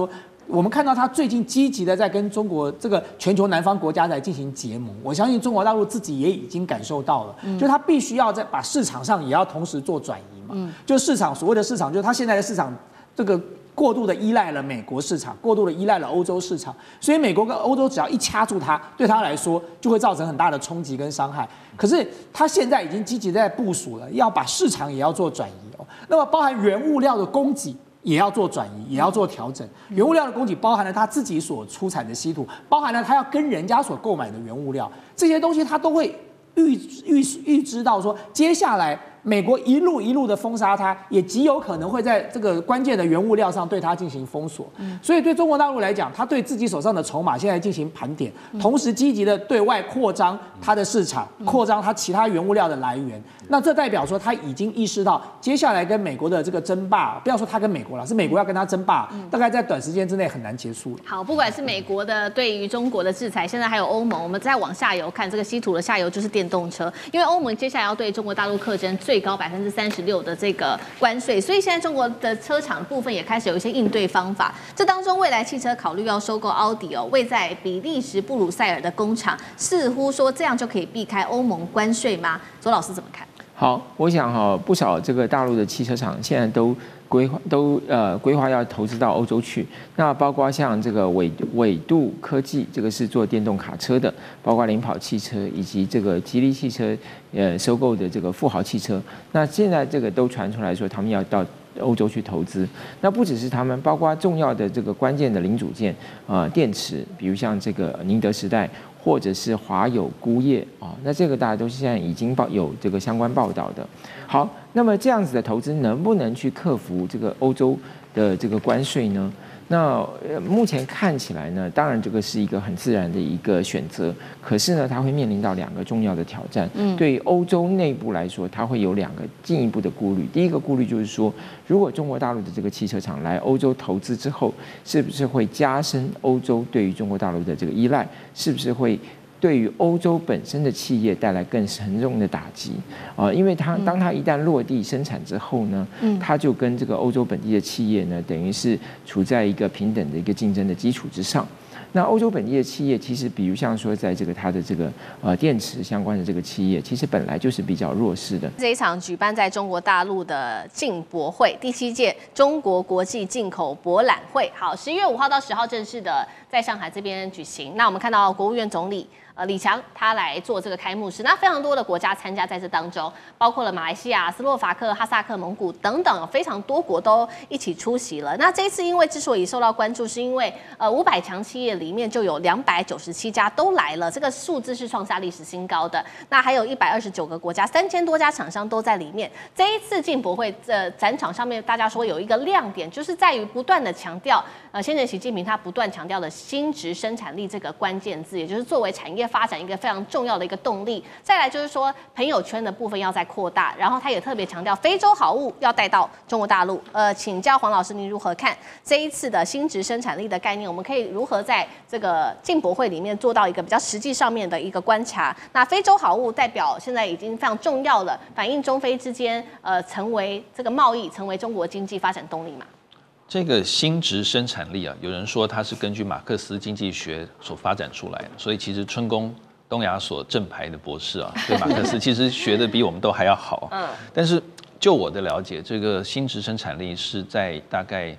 我们看到他最近积极的在跟中国这个全球南方国家在进行结盟，我相信中国大陆自己也已经感受到了，就他必须要在把市场上也要同时做转移嘛，就市场所谓的市场，就是他现在的市场这个过度的依赖了美国市场，过度的依赖了欧洲市场，所以美国跟欧洲只要一掐住它，对他来说就会造成很大的冲击跟伤害。可是他现在已经积极在部署了，要把市场也要做转移哦，那么包含原物料的供给。也要做转移，也要做调整。原物料的供给包含了他自己所出产的稀土，包含了他要跟人家所购买的原物料，这些东西他都会预知到说，接下来美国一路的封杀它，也极有可能会在这个关键的原物料上对它进行封锁。所以对中国大陆来讲，它对自己手上的筹码现在进行盘点，同时积极的对外扩张它的市场，扩张它其他原物料的来源。那这代表说，他已经意识到接下来跟美国的这个争霸，不要说他跟美国了，是美国要跟他争霸，大概在短时间之内很难结束了。 好，不管是美国的对于中国的制裁，现在还有欧盟，我们再往下游看，这个稀土的下游就是电动车，因为欧盟接下来要对中国大陆课征最高36%的这个关税，所以现在中国的车厂部分也开始有一些应对方法。这当中，蔚来汽车考虑要收购奥迪哦，位在比利时布鲁塞尔的工厂，似乎说这样就可以避开欧盟关税吗？周老师怎么看？ 好，我想不少这个大陆的汽车厂现在都规划要投资到欧洲去。那包括像这个纬度科技，这个是做电动卡车的，包括领跑汽车以及这个吉利汽车收购的这个富豪汽车。那现在这个都传出来说，他们要到欧洲去投资。那不只是他们，包括重要的这个关键的零组件电池，比如像这个宁德时代。或者是华友钴业啊，那这个大家都是现在已经有这个相关报道的。好，那么这样子的投资能不能去克服这个欧洲的这个关税呢？那目前看起来呢，当然这个是一个很自然的一个选择，可是呢，它会面临到2个重要的挑战。对于欧洲内部来说，它会有2个进一步的顾虑。第一个顾虑就是说，如果中国大陆的这个汽车厂来欧洲投资之后，是不是会加深欧洲对于中国大陆的这个依赖？是不是会对于欧洲本身的企业带来更沉重的打击因为当它一旦落地生产之后呢，它就跟这个欧洲本地的企业呢，等于是处在一个平等的一个竞争的基础之上。那欧洲本地的企业，其实比如像说，在这个它的这个电池相关的这个企业，其实本来就是比较弱势的。 这一场举办在中国大陆的进博会第7届中国国际进口博览会，好，11月5号到10号正式的在上海这边举行。那我们看到国务院总理李强他来做这个开幕式，那非常多的国家参加在这当中，包括了马来西亚、斯洛伐克、哈萨克、蒙古等等，有非常多国都一起出席了。那这一次因为之所以受到关注，是因为500强企业里面就有297家都来了，这个数字是创下历史新高的。那还有129个国家，3000多家厂商都在里面。这一次进博会展场上面，大家说有一个亮点，就是在于不断的强调，先前习近平他不断强调的新质生产力这个关键字，也就是作为产业发展一个非常重要的一个动力。再来就是说朋友圈的部分要再扩大，然后他也特别强调非洲好物要带到中国大陆。请教黄老师，您如何看这一次的新质生产力的概念？我们可以如何在这个进博会里面做到一个比较实际上面的一个观察？那非洲好物代表现在已经非常重要了，反映中非之间成为这个贸易，成为中国经济发展动力嘛？ 这个新质生产力啊，有人说它是根据马克思经济学所发展出来的，所以其实春宫东亚所正牌的博士啊，对马克思其实学的比我们都还要好。但是就我的了解，这个新质生产力是在大概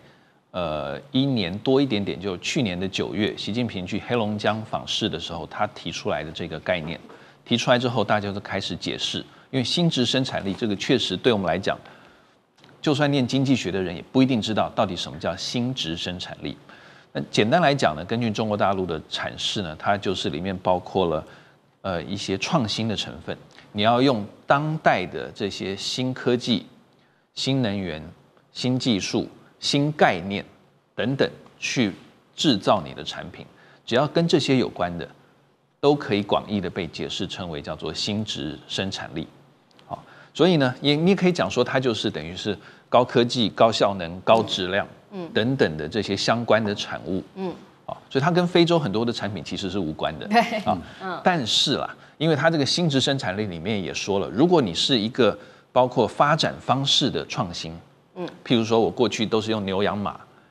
1年多一点点，就去年的9月，习近平去黑龙江访视的时候，他提出来的这个概念。提出来之后，大家都开始解释，因为新质生产力这个确实对我们来讲，就算念经济学的人也不一定知道到底什么叫新质生产力。那简单来讲呢，根据中国大陆的阐释呢，它就是里面包括了一些创新的成分，你要用当代的这些新科技、新能源、新技术、新概念等等去制造你的产品，只要跟这些有关的，都可以广义的被解释称为叫做新质生产力。好，所以呢，你也可以讲说它就是等于是高科技、高效能、高质量等等的这些相关的产物。所以它跟非洲很多的产品其实是无关的。但是啦，因为它这个新质生产力里面也说了，如果你是一个包括发展方式的创新，譬如说我过去都是用牛羊马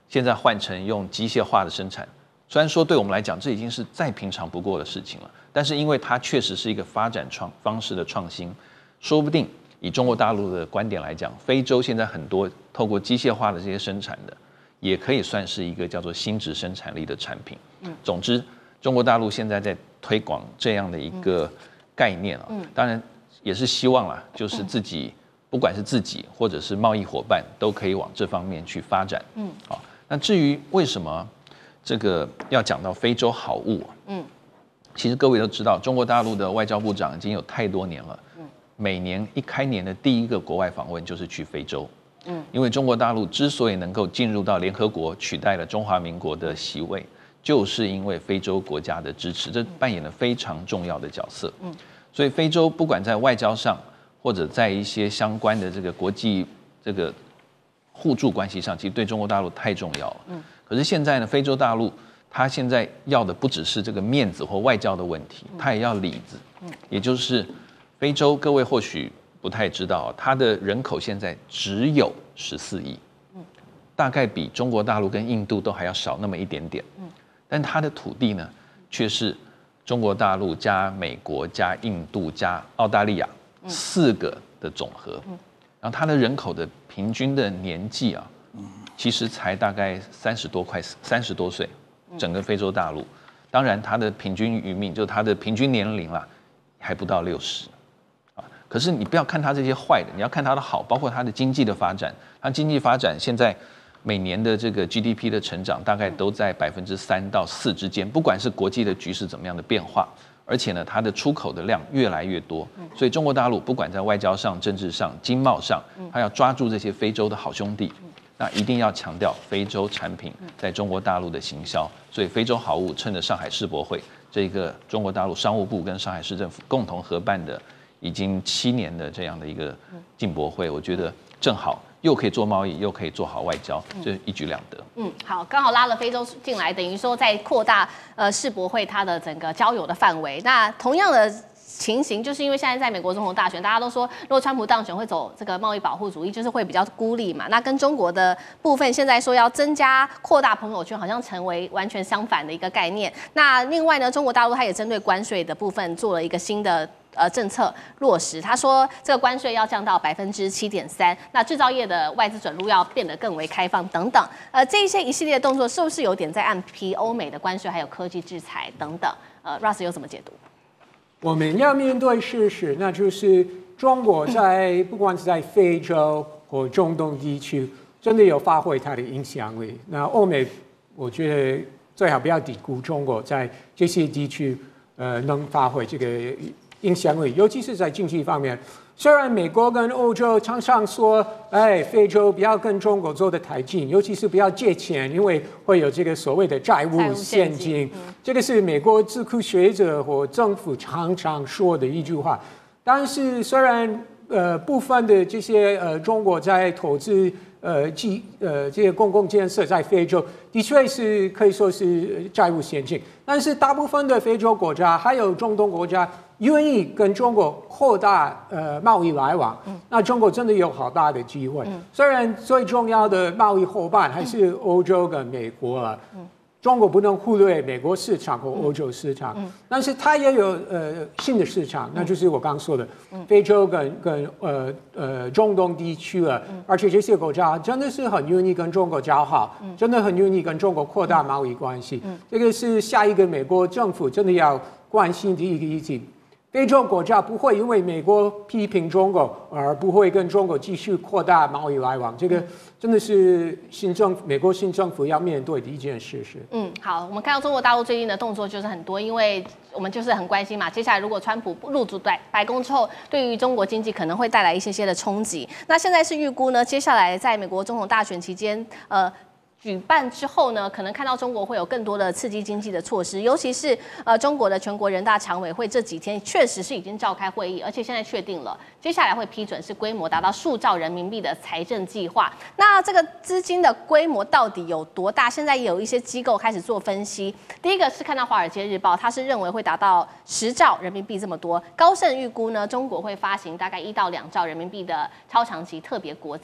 现在换成用机械化的生产。虽然说对我们来讲这已经是再平常不过的事情了，但是因为它确实是一个发展方式的创新，说不定以中国大陆的观点来讲，非洲现在很多透过机械化的这些生产的，也可以算是一个叫做新质生产力的产品。总之，中国大陆现在在推广这样的一个概念啊，当然也是希望啦，就是自己不管是自己或者是贸易伙伴，都可以往这方面去发展。好，那至于为什么这个要讲到非洲好物，其实各位都知道，中国大陆的外交部长已经有太多年了，每年一开年的第一个国外访问就是去非洲。因为中国大陆之所以能够进入到联合国，取代了中华民国的席位，就是因为非洲国家的支持，这扮演了非常重要的角色。所以非洲不管在外交上，或者在一些相关的这个国际这个互助关系上，其实对中国大陆太重要了。可是现在呢，非洲大陆它现在要的不只是这个面子或外交的问题，它也要里子。也就是非洲，各位或许不太知道，它的人口现在只有14亿，大概比中国大陆跟印度都还要少那么一点点。但它的土地呢，却是中国大陆加美国加印度加澳大利亚4个的总和。然后它的人口的平均的年纪啊，其实才大概30多岁，整个非洲大陆。当然，它的平均余命，就是它的平均年龄啦，还不到60。可是你不要看它这些坏的，你要看它的好，包括它的经济的发展。它经济发展现在每年的这个 GDP 的成长大概都在3%到4%之间，不管是国际的局势怎么样的变化，而且呢，它的出口的量越来越多。所以中国大陆不管在外交上、政治上、经贸上，它要抓住这些非洲的好兄弟，那一定要强调非洲产品在中国大陆的行销。所以非洲好物趁着上海世博会这个中国大陆商务部跟上海市政府共同合办的已经7年的这样的一个进博会，我觉得正好又可以做贸易，又可以做好外交，这一举两得。 好，刚好拉了非洲进来，等于说在扩大世博会它的整个交友的范围。那同样的情形，就是因为现在在美国总统大选，大家都说，如果川普当选会走这个贸易保护主义，就是会比较孤立嘛。那跟中国的部分，现在说要增加扩大朋友圈，好像成为完全相反的一个概念。那另外呢，中国大陆它也针对关税的部分做了一个新的政策落实。他说这个关税要降到7.3%，那制造业的外资准入要变得更为开放等等。这一些一系列的动作是不是有点在暗批欧美的关税还有科技制裁等等？Russ 有怎么解读？ 我们要面对事实，那就是中国在不管是在非洲或中东地区，真的有发挥它的影响力。那欧美，我觉得最好不要低估中国在这些地区能发挥这个影响力，尤其是在经济方面。虽然美国跟欧洲常常说，非洲不要跟中国走得太近，尤其是不要借钱，因为会有这个所谓的债务陷阱。这个是美国智库学者或政府常常说的一句话。但是虽然部分的这些中国在投资这些公共建设在非洲的确是可以说是债务陷阱，但是大部分的非洲国家还有中东国家愿意跟中国扩大贸易来往，那中国真的有好大的机会。虽然最重要的贸易伙伴还是欧洲跟美国了，中国不能忽略美国市场和欧洲市场，但是它也有新的市场，那就是我刚刚说的非洲跟中东地区了，而且这些国家真的是很愿意跟中国交好，真的很愿意跟中国扩大贸易关系。这个是下一个美国政府真的要关心的一个议题。非洲国家不会因为美国批评中国而不会跟中国继续扩大贸易来往，这个真的是美国新政府要面对的一件事实。 好，我们看到中国大陆最近的动作就是很多，因为我们就是很关心嘛。接下来如果川普入主白宫之后，对于中国经济可能会带来一些的冲击。那现在是预估呢，接下来在美国总统大选期间，举办之后呢，可能看到中国会有更多的刺激经济的措施，尤其是中国的全国人大常委会这几天确实是已经召开会议，而且现在确定了，接下来会批准是规模达到数兆人民币的财政计划。那这个资金的规模到底有多大？现在也有一些机构开始做分析。第一个是看到《华尔街日报》，它是认为会达到10兆人民币这么多。高盛预估呢，中国会发行大概1到2兆人民币的超长期特别国债。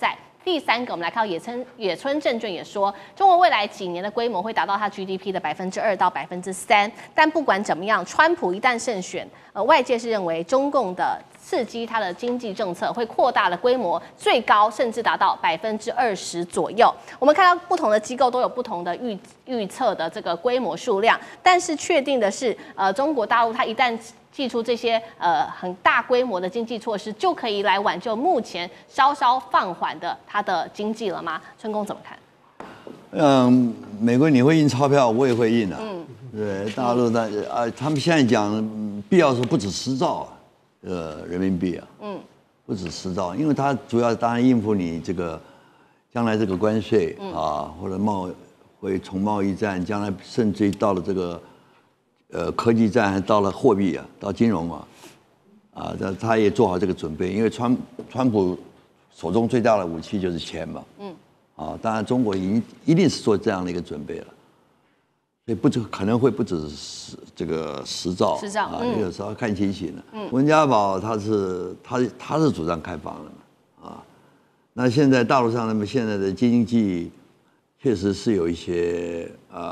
第3个，我们来看到野村证券也说，中国未来几年的规模会达到它 GDP 的2%到3%。但不管怎么样，川普一旦胜选，外界是认为中共的刺激它的经济政策会扩大的规模，最高甚至达到20%左右。我们看到不同的机构都有不同的预测的这个规模数量，但是确定的是，中国大陆它一旦祭出这些很大规模的经济措施，就可以来挽救目前稍稍放缓的它的经济了吗？春宫怎么看？ 美国你会印钞票，我也会印啊。对，大陆他们现在讲必要时候不止10兆人民币啊。不止10兆，因为它主要当然应付你这个将来这个关税啊，或者会从贸易战，将来甚至于到了这个。科技战还到了货币啊，到金融啊，他也做好这个准备，因为川普手中最大的武器就是钱嘛，当然中国一定是做这样的一个准备了，所以可能会不止这个10兆，有时候看情形了。温家宝他是主张开放的嘛，那现在大陆上那么现在的经济确实是有一些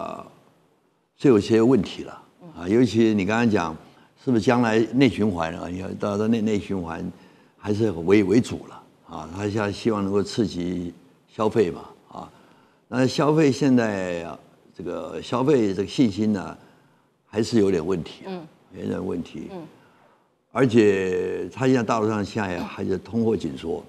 问题了。尤其你刚才讲，是不是将来内循环啊？你要到内循环，还是为主了他现在希望能够刺激消费嘛那消费现在这个消费这个信心呢，还是有点问题有点问题而且他现在大陆上现在还是通货紧缩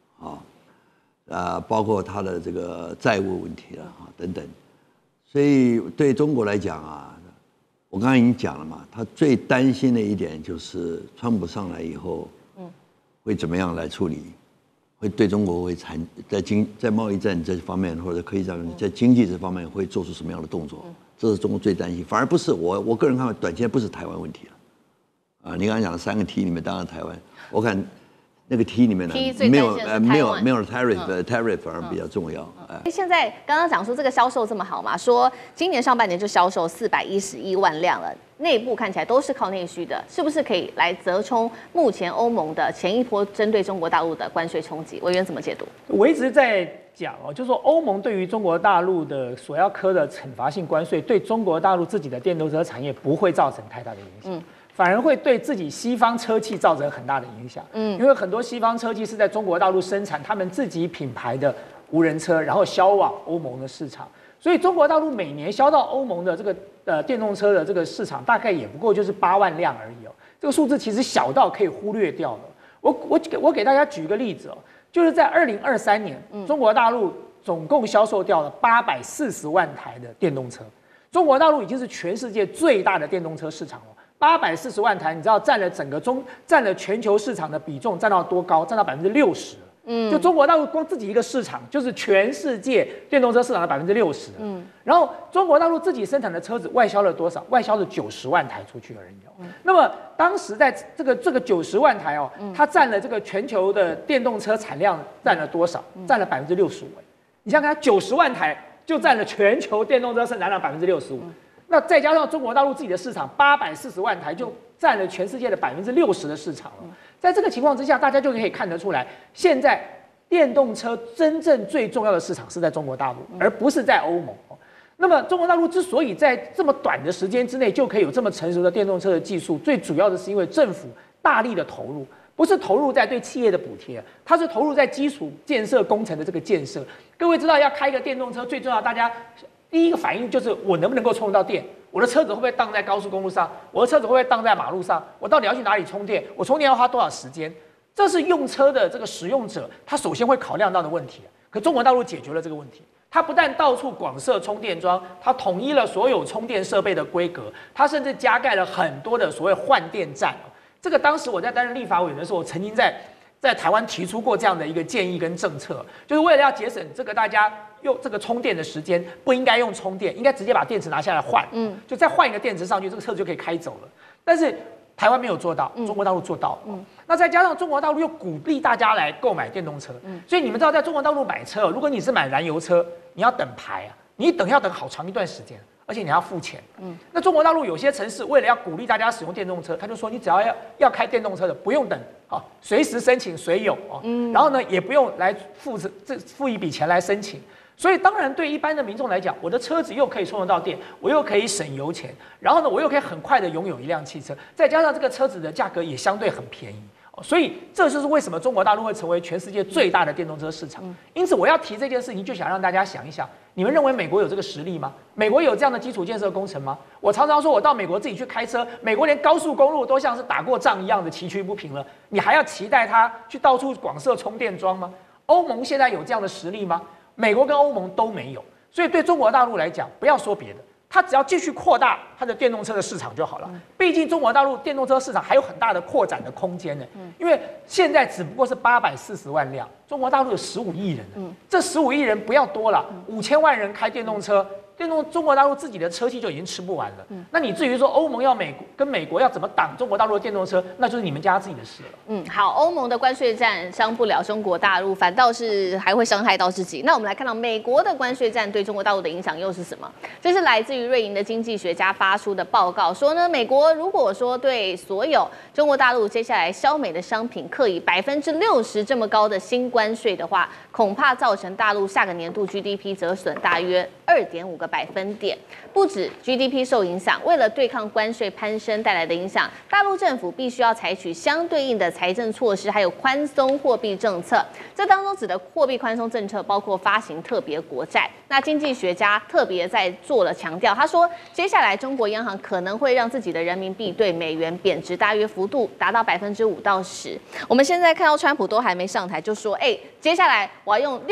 包括他的这个债务问题等等，所以对中国来讲我刚才已经讲了嘛，他最担心的一点就是川普上来以后，会怎么样来处理，会对中国会在贸易战这方面或者科技战在经济这方面会做出什么样的动作，这是中国最担心。反而不是我个人看法，短期内不是台湾问题了你刚才讲的3个 T 里面，当然台湾，我看那个 T 里面呢没有 tariff 反而比较重要。 现在刚刚讲说这个销售这么好嘛，说今年上半年就销售411万辆了，内部看起来都是靠内需的，是不是可以来折冲目前欧盟的前一波针对中国大陆的关税冲击？委员怎么解读？ 我一直在讲就是说欧盟对于中国大陆的所要科的惩罚性关税，对中国大陆自己的电动车产业不会造成太大的影响。反而会对自己西方车企造成很大的影响。因为很多西方车企是在中国大陆生产他们自己品牌的无人车，然后销往欧盟的市场。所以中国大陆每年销到欧盟的这个电动车的这个市场，大概也不过就是8万辆而已这个数字其实小到可以忽略掉了。我给大家举一个例子就是在2023年，中国大陆总共销售掉了840万台的电动车。中国大陆已经是全世界最大的电动车市场了。840万台，你知道占了全球市场的比重占到多高？占到60%。就中国大陆光自己一个市场，就是全世界电动车市场的60%。然后中国大陆自己生产的车子外销了多少？外销了90万台出去而已那么当时在这个90万台它占了这个全球的电动车产量占了多少？占了65%。你想想看，90万台就占了全球电动车生产量65%。那再加上中国大陆自己的市场840万台，就占了全世界的60%的市场了。在这个情况之下，大家就可以看得出来，现在电动车真正最重要的市场是在中国大陆，而不是在欧盟。那么中国大陆之所以在这么短的时间之内就可以有这么成熟的电动车的技术，最主要的是因为政府大力的投入，不是投入在对企业的补贴，它是投入在基础建设工程的这个建设。各位知道，要开一个电动车，最重要，大家第一个反应就是我能不能够充到电？我的车子会不会当在高速公路上？我的车子会不会当在马路上？我到底要去哪里充电？我充电要花多少时间？这是用车的这个使用者他首先会考量到的问题。可中国大陆解决了这个问题，它不但到处广设充电桩，它统一了所有充电设备的规格，它甚至加盖了很多的所谓换电站。这个当时我在担任立法委员的时候，我曾经在台湾提出过这样的一个建议跟政策，就是为了要节省这个大家用这个充电的时间，不应该用充电，应该直接把电池拿下来换，就再换一个电池上去，这个车子就可以开走了。但是台湾没有做到，中国大陆做到了。那再加上中国大陆又鼓励大家来购买电动车，所以你们知道，在中国大陆买车，如果你是买燃油车，你要等排你要等好长一段时间。 而且你还要付钱。那中国大陆有些城市为了要鼓励大家使用电动车，他就说你只要开电动车的，不用等，随时申请随有哦。然后呢，也不用来付一笔钱来申请。所以当然对一般的民众来讲，我的车子又可以充得到电，我又可以省油钱，然后呢，我又可以很快的拥有一辆汽车，再加上这个车子的价格也相对很便宜。所以这就是为什么中国大陆会成为全世界最大的电动车市场。因此我要提这件事情，就想让大家想一想，你们认为美国有这个实力吗？美国有这样的基础建设工程吗？我常常说，我到美国自己去开车，美国连高速公路都像是打过仗一样的崎岖不平了，你还要期待它去到处广设充电桩吗？欧盟现在有这样的实力吗？美国跟欧盟都没有。所以对中国大陆来讲，不要说别的，它只要继续扩大它的电动车的市场就好了。毕竟中国大陆电动车市场还有很大的扩展的空间呢。因为现在只不过是840万辆，中国大陆有15亿人，这15亿人不要多了，5000万人开电动车。中国大陆自己的车企就已经吃不完了。那你至于说欧盟要跟美国要怎么挡中国大陆的电动车，那就是你们家自己的事了。 好，欧盟的关税战伤不了中国大陆，反倒是还会伤害到自己。那我们来看到美国的关税战对中国大陆的影响又是什么？这是来自于瑞银的经济学家发出的报告，说呢，美国如果说对所有中国大陆接下来销美的商品课以60%这么高的新关税的话，恐怕造成大陆下个年度 GDP 折损大约2.5个百分点。不止 GDP 受影响，为了对抗关税攀升带来的影响，大陆政府必须要采取相对应的财政措施，还有宽松货币政策。这当中指的货币宽松政策包括发行特别国债。那经济学家特别在做了强调，他说，接下来中国央行可能会让自己的人民币对美元贬值，大约幅度达到5%到10%。我们现在看到川普都还没上台，就说，接下来我要用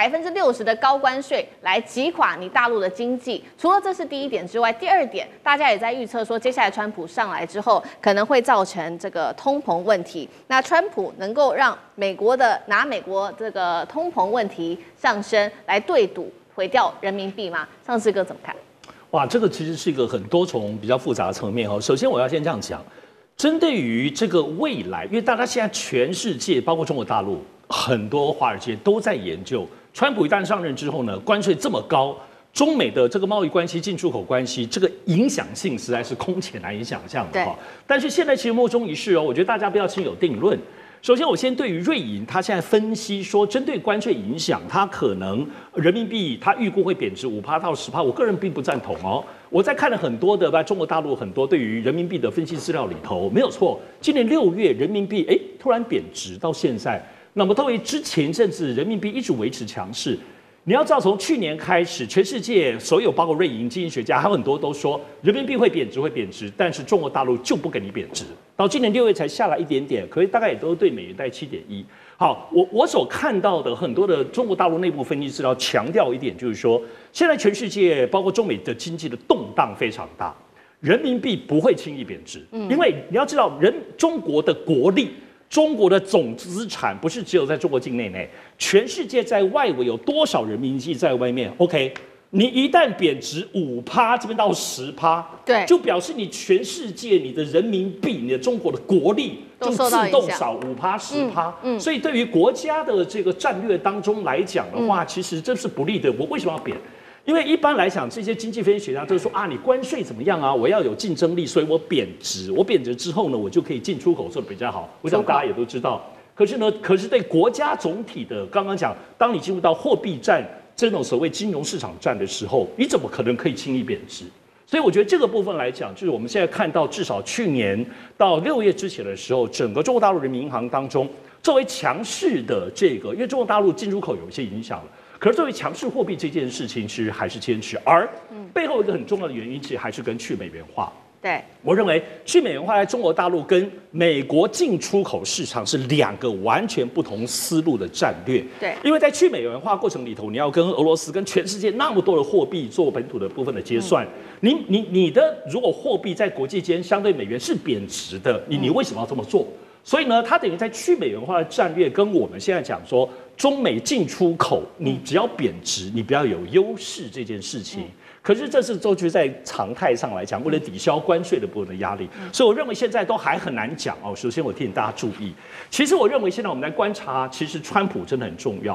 60%的高关税来击垮你大陆的经济。除了这是第一点之外，第二点，大家也在预测说，接下来川普上来之后，可能会造成这个通膨问题。那川普能够让拿美国这个通膨问题上升来对赌毁掉人民币吗？上次哥怎么看？ 哇，这个其实是一个很多重比较复杂的层面哦。首先我要先这样讲，针对于这个未来，因为大家现在全世界包括中国大陆很多华尔街都在研究，川普一旦上任之后呢，关税这么高，中美的这个贸易关系、进出口关系，这个影响性实在是空前难以想象的哈。但是现在其实莫衷一是哦，我觉得大家不要轻有定论。首先，我先对于瑞银，他现在分析说，针对关税影响，它可能人民币它预估会贬值5%到10%，我个人并不赞同哦。我在看了很多的中国大陆很多对于人民币的分析资料里头，没有错，今年6月人民币突然贬值到现在，那么作为之前一阵子人民币一直维持强势。你要知道，从去年开始，全世界所有包括瑞银经济学家，还有很多都说人民币会贬值，但是中国大陆就不给你贬值。到今年6月才下来一点点，可是大概也都对美元在7.1。好，我所看到的很多的中国大陆内部分析资料强调一点，就是说，现在全世界包括中美的经济的动荡非常大，人民币不会轻易贬值，因为你要知道，中国的国力。中国的总资产不是只有在中国境内，全世界在外围有多少人民币在外面 ？OK， 你一旦贬值5%，这边到10%，对，就表示你全世界你的人民币，你的中国的国力就自动少5%10%。所以对于国家的这个战略当中来讲的话，其实这是不利的。我为什么要贬？因为一般来讲，这些经济分析学家都是说啊，你关税怎么样啊？我要有竞争力，所以我贬值。我贬值之后呢，我就可以进出口做得比较好。我想大家也都知道。可是对国家总体的，刚刚讲，当你进入到货币战这种所谓金融市场战的时候，你怎么可能可以轻易贬值？所以我觉得这个部分来讲，就是我们现在看到，至少去年到6月之前的时候，整个中国大陆人民银行当中，作为强势的这个，因为中国大陆进出口有一些影响了。可是作为强势货币这件事情，其实还是坚持，而背后一个很重要的原因，其实还是跟去美元化。 对， 我认为去美元化在中国大陆跟美国进出口市场是2个完全不同思路的战略。 对， 因为在去美元化过程里头，你要跟俄罗斯、跟全世界那么多的货币做本土的部分的结算，你的如果货币在国际间相对美元是贬值的，你为什么要这么做？所以呢，它等于在去美元化的战略，跟我们现在讲说中美进出口，你只要贬值，你不要有优势这件事情。可是这是就是在常态上来讲，为了抵消关税的部分的压力，所以我认为现在都还很难讲哦。首先我提醒大家注意，其实我认为现在我们来观察，其实川普真的很重要。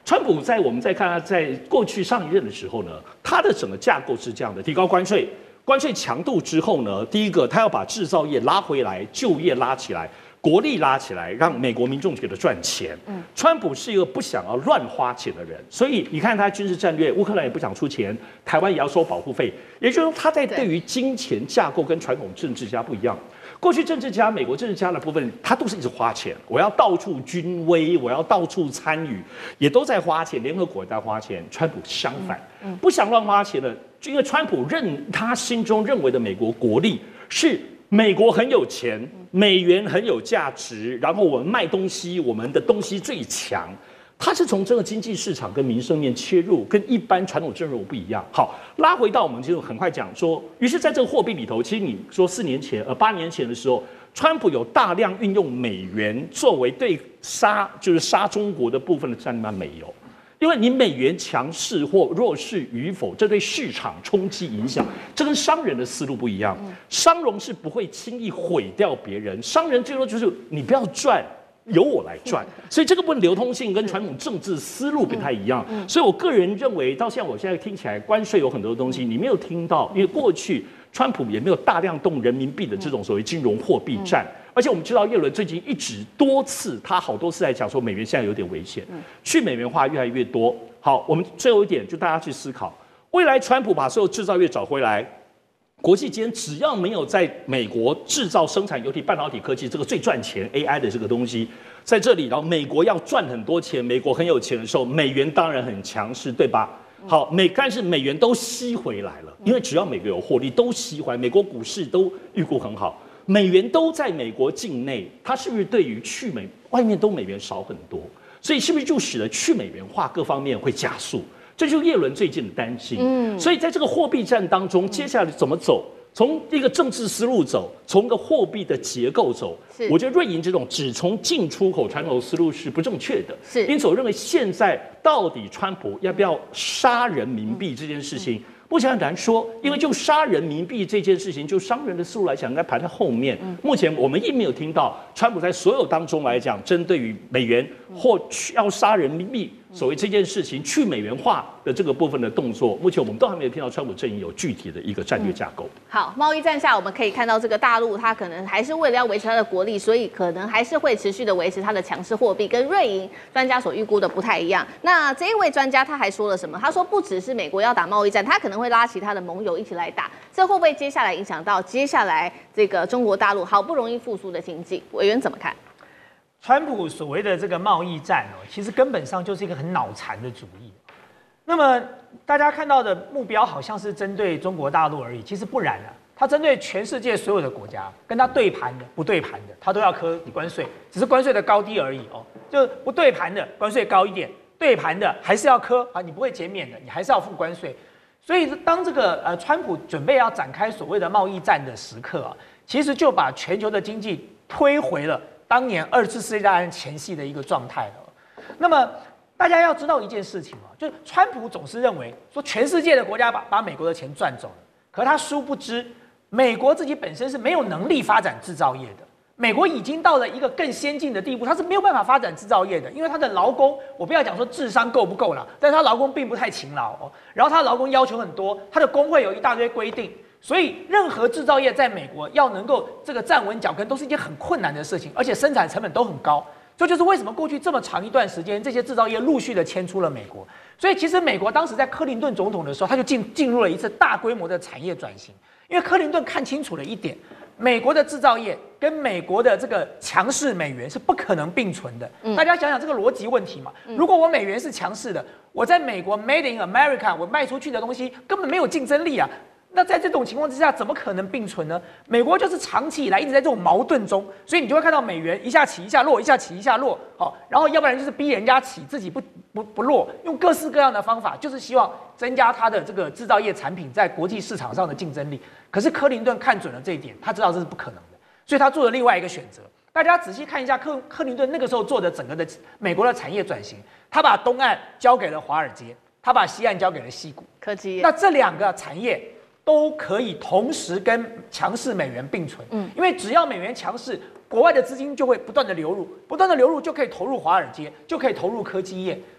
川普我们再看他在过去上一任的时候呢，他的整个架构是这样的：提高关税强度之后呢，第一个他要把制造业拉回来，就业拉起来。国力拉起来，让美国民众觉得赚钱。川普是一个不想要乱花钱的人，所以你看他军事战略，乌克兰也不想出钱，台湾也要收保护费。也就是说，他在对于金钱架构跟传统政治家不一样。过去政治家，美国政治家的部分，他都是一直花钱，我要到处军威，我要到处参与，也都在花钱，联合国也在花钱。川普相反，不想乱花钱的，因为川普他心中认为的美国国力是。美国很有钱，美元很有价值，然后我们卖东西，我们的东西最强。它是从这个经济市场跟民生面切入，跟一般传统政治不一样。好，拉回到我们就很快讲说，于是在这个货币里头，其实你说8年前的时候，川普有大量运用美元作为对杀中国的部分的战略吗？没有。因为你美元强势或弱势与否，这对市场冲击影响，这跟商人的思路不一样。商人是不会轻易毁掉别人，商人最多就是你不要赚，由我来赚。所以这个部分流通性跟传统政治思路不太一样。所以我个人认为，到我现在听起来，关税有很多东西你没有听到，因为过去川普也没有大量动人民币的这种所谓金融货币战。而且我们知道，耶伦最近一直他好多次在讲说，美元现在有点危险，去美元化越来越多。好，我们最后一点就大家去思考，未来川普把所有制造业找回来，国际间只要没有在美国制造生产尤其半导体科技这个最赚钱 AI 的这个东西，在这里，然后美国要赚很多钱，美国很有钱的时候，美元当然很强势，对吧？好，但是美元都吸回来了，因为只要美国有获利，都吸回来，美国股市都预估很好。美元都在美国境内，它是不是对于外面都美元少很多？所以是不是就使得去美元化各方面会加速？这就是耶伦最近的担心。所以在这个货币战当中，接下来怎么走？从一个政治思路走，从一个货币的结构走。我觉得瑞银这种只从进出口传统思路是不正确的。因此我认为现在到底川普要不要杀人民币这件事情？目前很难说，因为就杀人民币这件事情，就商人的思路来讲，应该排在后面。目前我们亦没有听到川普在所有当中来讲，针对于美元或要杀人民币，所谓这件事情去美元化的这个部分的动作，目前我们都还没有听到川普阵营有具体的一个战略架构。 好，贸易战下，我们可以看到这个大陆，它可能还是为了要维持它的国力，所以可能还是会持续的维持它的强势货币，跟瑞银专家所预估的不太一样。那这一位专家他还说了什么？他说不只是美国要打贸易战，他可能会拉其他的盟友一起来打，这会不会接下来影响到接下来这个中国大陆好不容易复苏的经济？委员怎么看？ 川普所谓的这个贸易战其实根本上就是一个很脑残的主义。那么大家看到的目标好像是针对中国大陆而已，其实不然啊，它针对全世界所有的国家，跟它对盘的、不对盘的，它都要课关税，只是关税的高低而已就不对盘的关税高一点，对盘的还是要课你不会减免的，你还是要付关税。所以当这个川普准备要展开所谓的贸易战的时刻其实就把全球的经济推回了当年2次世界大战前夕的一个状态了。那么大家要知道一件事情就是川普总是认为说全世界的国家把美国的钱赚走了，可他殊不知美国自己本身是没有能力发展制造业的。美国已经到了一个更先进的地步，它是没有办法发展制造业的，因为它的劳工，我不要讲说智商够不够了，但是他劳工并不太勤劳然后他劳工要求很多，他的工会有一大堆规定，所以任何制造业在美国要能够这个站稳脚跟，都是一件很困难的事情，而且生产成本都很高。这就是为什么过去这么长一段时间，这些制造业陆续的迁出了美国。所以其实美国当时在克林顿总统的时候，他就进入了一次大规模的产业转型，因为克林顿看清楚了一点。美国的制造业跟美国的这个强势美元是不可能并存的。大家想想这个逻辑问题嘛。如果我美元是强势的，我在美国 Made in America 我卖出去的东西根本没有竞争力啊。那在这种情况之下，怎么可能并存呢？美国就是长期以来一直在这种矛盾中，所以你就会看到美元一下起一下落，一下起一下落，然后要不然就是逼人家起，自己不落，用各式各样的方法，就是希望增加它的这个制造业产品在国际市场上的竞争力。可是克林顿看准了这一点，他知道这是不可能的，所以他做了另外一个选择。大家仔细看一下克林顿那个时候做的整个的美国的产业转型，他把东岸交给了华尔街，他把西岸交给了矽谷科技业。 那这两个产业都可以同时跟强势美元并存，因为只要美元强势，国外的资金就会不断的流入，不断的流入就可以投入华尔街，就可以投入科技业。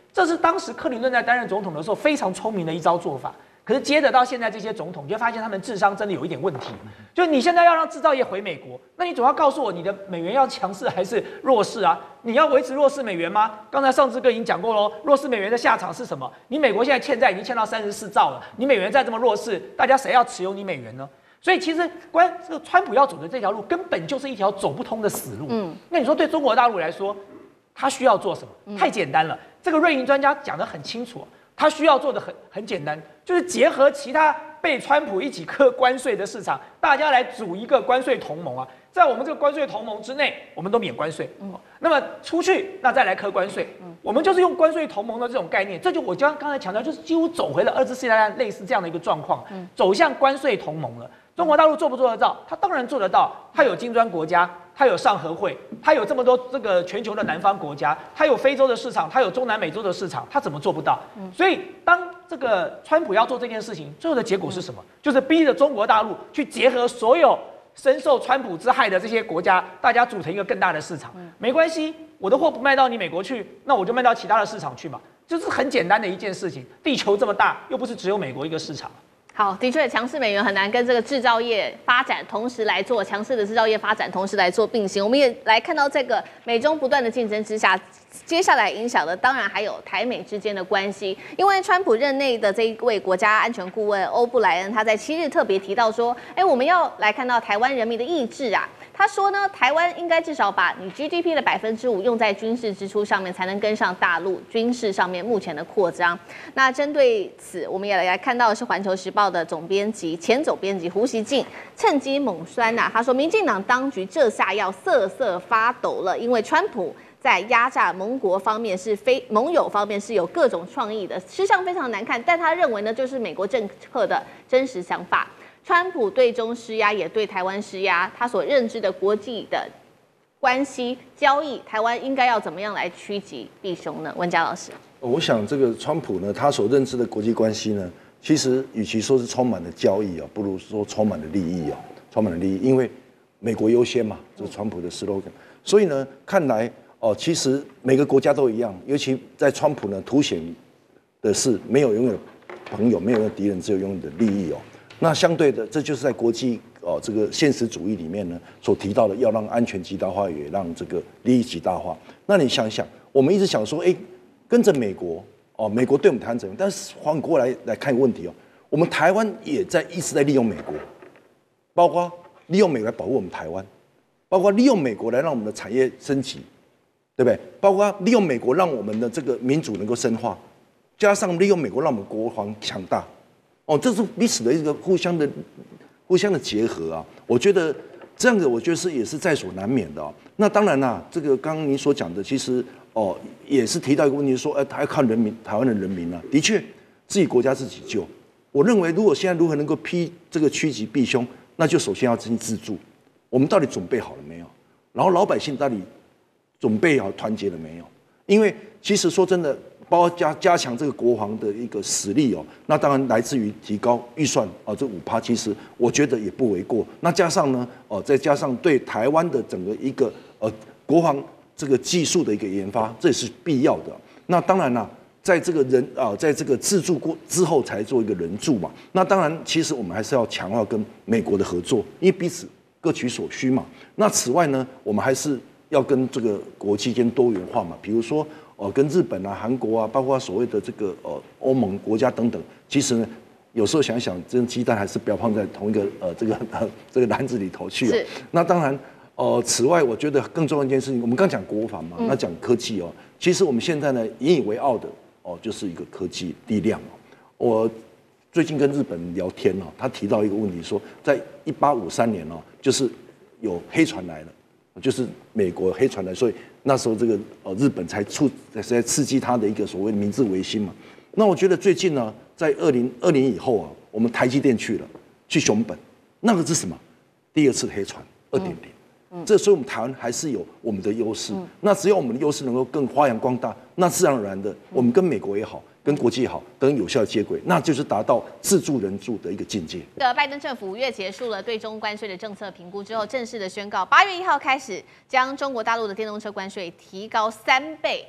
这是当时克林顿在担任总统的时候非常聪明的一招做法。可是接着到现在这些总统，你就发现他们智商真的有一点问题。就是你现在要让制造业回美国，那你总要告诉我你的美元要强势还是弱势啊？你要维持弱势美元吗？刚才上次哥已经讲过喽，弱势美元的下场是什么？你美国现在欠债已经欠到34兆了，你美元再这么弱势，大家谁要持有你美元呢？所以其实这个川普要走的这条路根本就是一条走不通的死路。那你说对中国大陆来说，他需要做什么？太简单了，这个瑞银专家讲得很清楚。他需要做的很简单，就是结合其他被川普一起课关税的市场，大家来组一个关税同盟啊。在我们这个关税同盟之内，我们都免关税。那么出去，那再来课关税。我们就是用关税同盟的这种概念，这就我刚才强调，就是几乎走回了2次世界大战类似这样的一个状况，走向关税同盟了。中国大陆做不做得到？他当然做得到，他有金砖国家，他有上合会，他有这么多这个全球的南方国家，他有非洲的市场，他有中南美洲的市场，他怎么做不到？所以当这个川普要做这件事情，最后的结果是什么？就是逼着中国大陆去结合所有深受川普之害的这些国家，大家组成一个更大的市场。没关系，我的货不卖到你美国去，那我就卖到其他的市场去嘛，就是很简单的一件事情。地球这么大，又不是只有美国一个市场。 好，的确，强势美元很难跟这个制造业发展同时来做，强势的制造业发展同时来做并行。我们也来看到这个美中不断的竞争之下，接下来影响的当然还有台美之间的关系。因为川普任内的这一位国家安全顾问欧布莱恩，他在7日特别提到说，我们要来看到台湾人民的意志啊。他说呢，台湾应该至少把你 GDP 的5%用在军事支出上面，才能跟上大陆军事上面目前的扩张。那针对此，我们也来看到的是《环球时报》的前总编辑胡锡进趁机猛酸呐，他说民进党当局这下要瑟瑟发抖了，因为川普在压榨盟友方面是有各种创意的，吃相非常难看，但他认为呢，就是美国政客的真实想法。川普对中施压，也对台湾施压。他所认知的国际的关系交易，台湾应该要怎么样来趋吉避凶呢？文嘉老师， 我想这个川普呢，他所认知的国际关系呢，其实与其说是充满了交易啊，不如说充满了利益啊，充满了利益，因为美国优先嘛，这是川普的 slogan。所以呢，看来其实每个国家都一样，尤其在川普呢凸显的是没有拥有朋友，没有拥有敌人，只有拥有的利益哦。那相对的，这就是在国际这个现实主义里面呢所提到的，要让安全极大化，也让这个利益极大化。那你想想，我们一直想说，跟着美国美国对我们台湾怎样？但是反过来看一个问题我们台湾也一直在利用美国，包括利用美国来保护我们台湾，包括利用美国来让我们的产业升级，对不对？包括利用美国让我们的这个民主能够深化，加上利用美国让我们国防强大。这是彼此的一个互相的结合啊！我觉得这样子，我觉得也是在所难免的那当然啦，这个刚刚您所讲的，其实也是提到一个问题，说还要靠人民，台湾的人民啊，的确自己国家自己救。我认为，如果现在如何能够这个趋吉避凶，那就首先要先自助。我们到底准备好了没有？然后老百姓到底准备好团结了没有？因为其实说真的。包括加强这个国防的一个实力那当然来自于提高预算这5%，其实我觉得也不为过。那加上呢再加上对台湾的整个一个国防这个技术的一个研发，这也是必要的。那当然啦，在这个在这个自助过之后才做一个人助嘛。那当然，其实我们还是要强化跟美国的合作，因为彼此各取所需嘛。那此外呢，我们还是要跟这个国际间多元化嘛，比如说。跟日本啊、韩国啊，包括所谓的这个欧盟国家等等，其实呢，有时候想想，这鸡蛋还是不要放在同一个这个篮子里头去那当然，此外，我觉得更重要一件事情，我们刚讲国防嘛，那讲科技其实我们现在呢引以为傲的就是一个科技力量我最近跟日本人聊天他提到一个问题，说在1853年就是有黑船来了，就是美国黑船来，所以。那时候这个日本才刺激他的一个所谓明治维新嘛。那我觉得最近呢，在2020以后我们台积电去熊本，那个是什么？第2次黑船2.0。所以我们台湾还是有我们的优势。那只要我们的优势能够更发扬光大，那自然而然的，我们跟美国也好，跟国际也好，都能有效接轨，那就是达到自助人助的一个境界。 拜登政府5月结束了对中关税的政策评估之后，正式的宣告，8月1号开始将中国大陆的电动车关税提高3倍。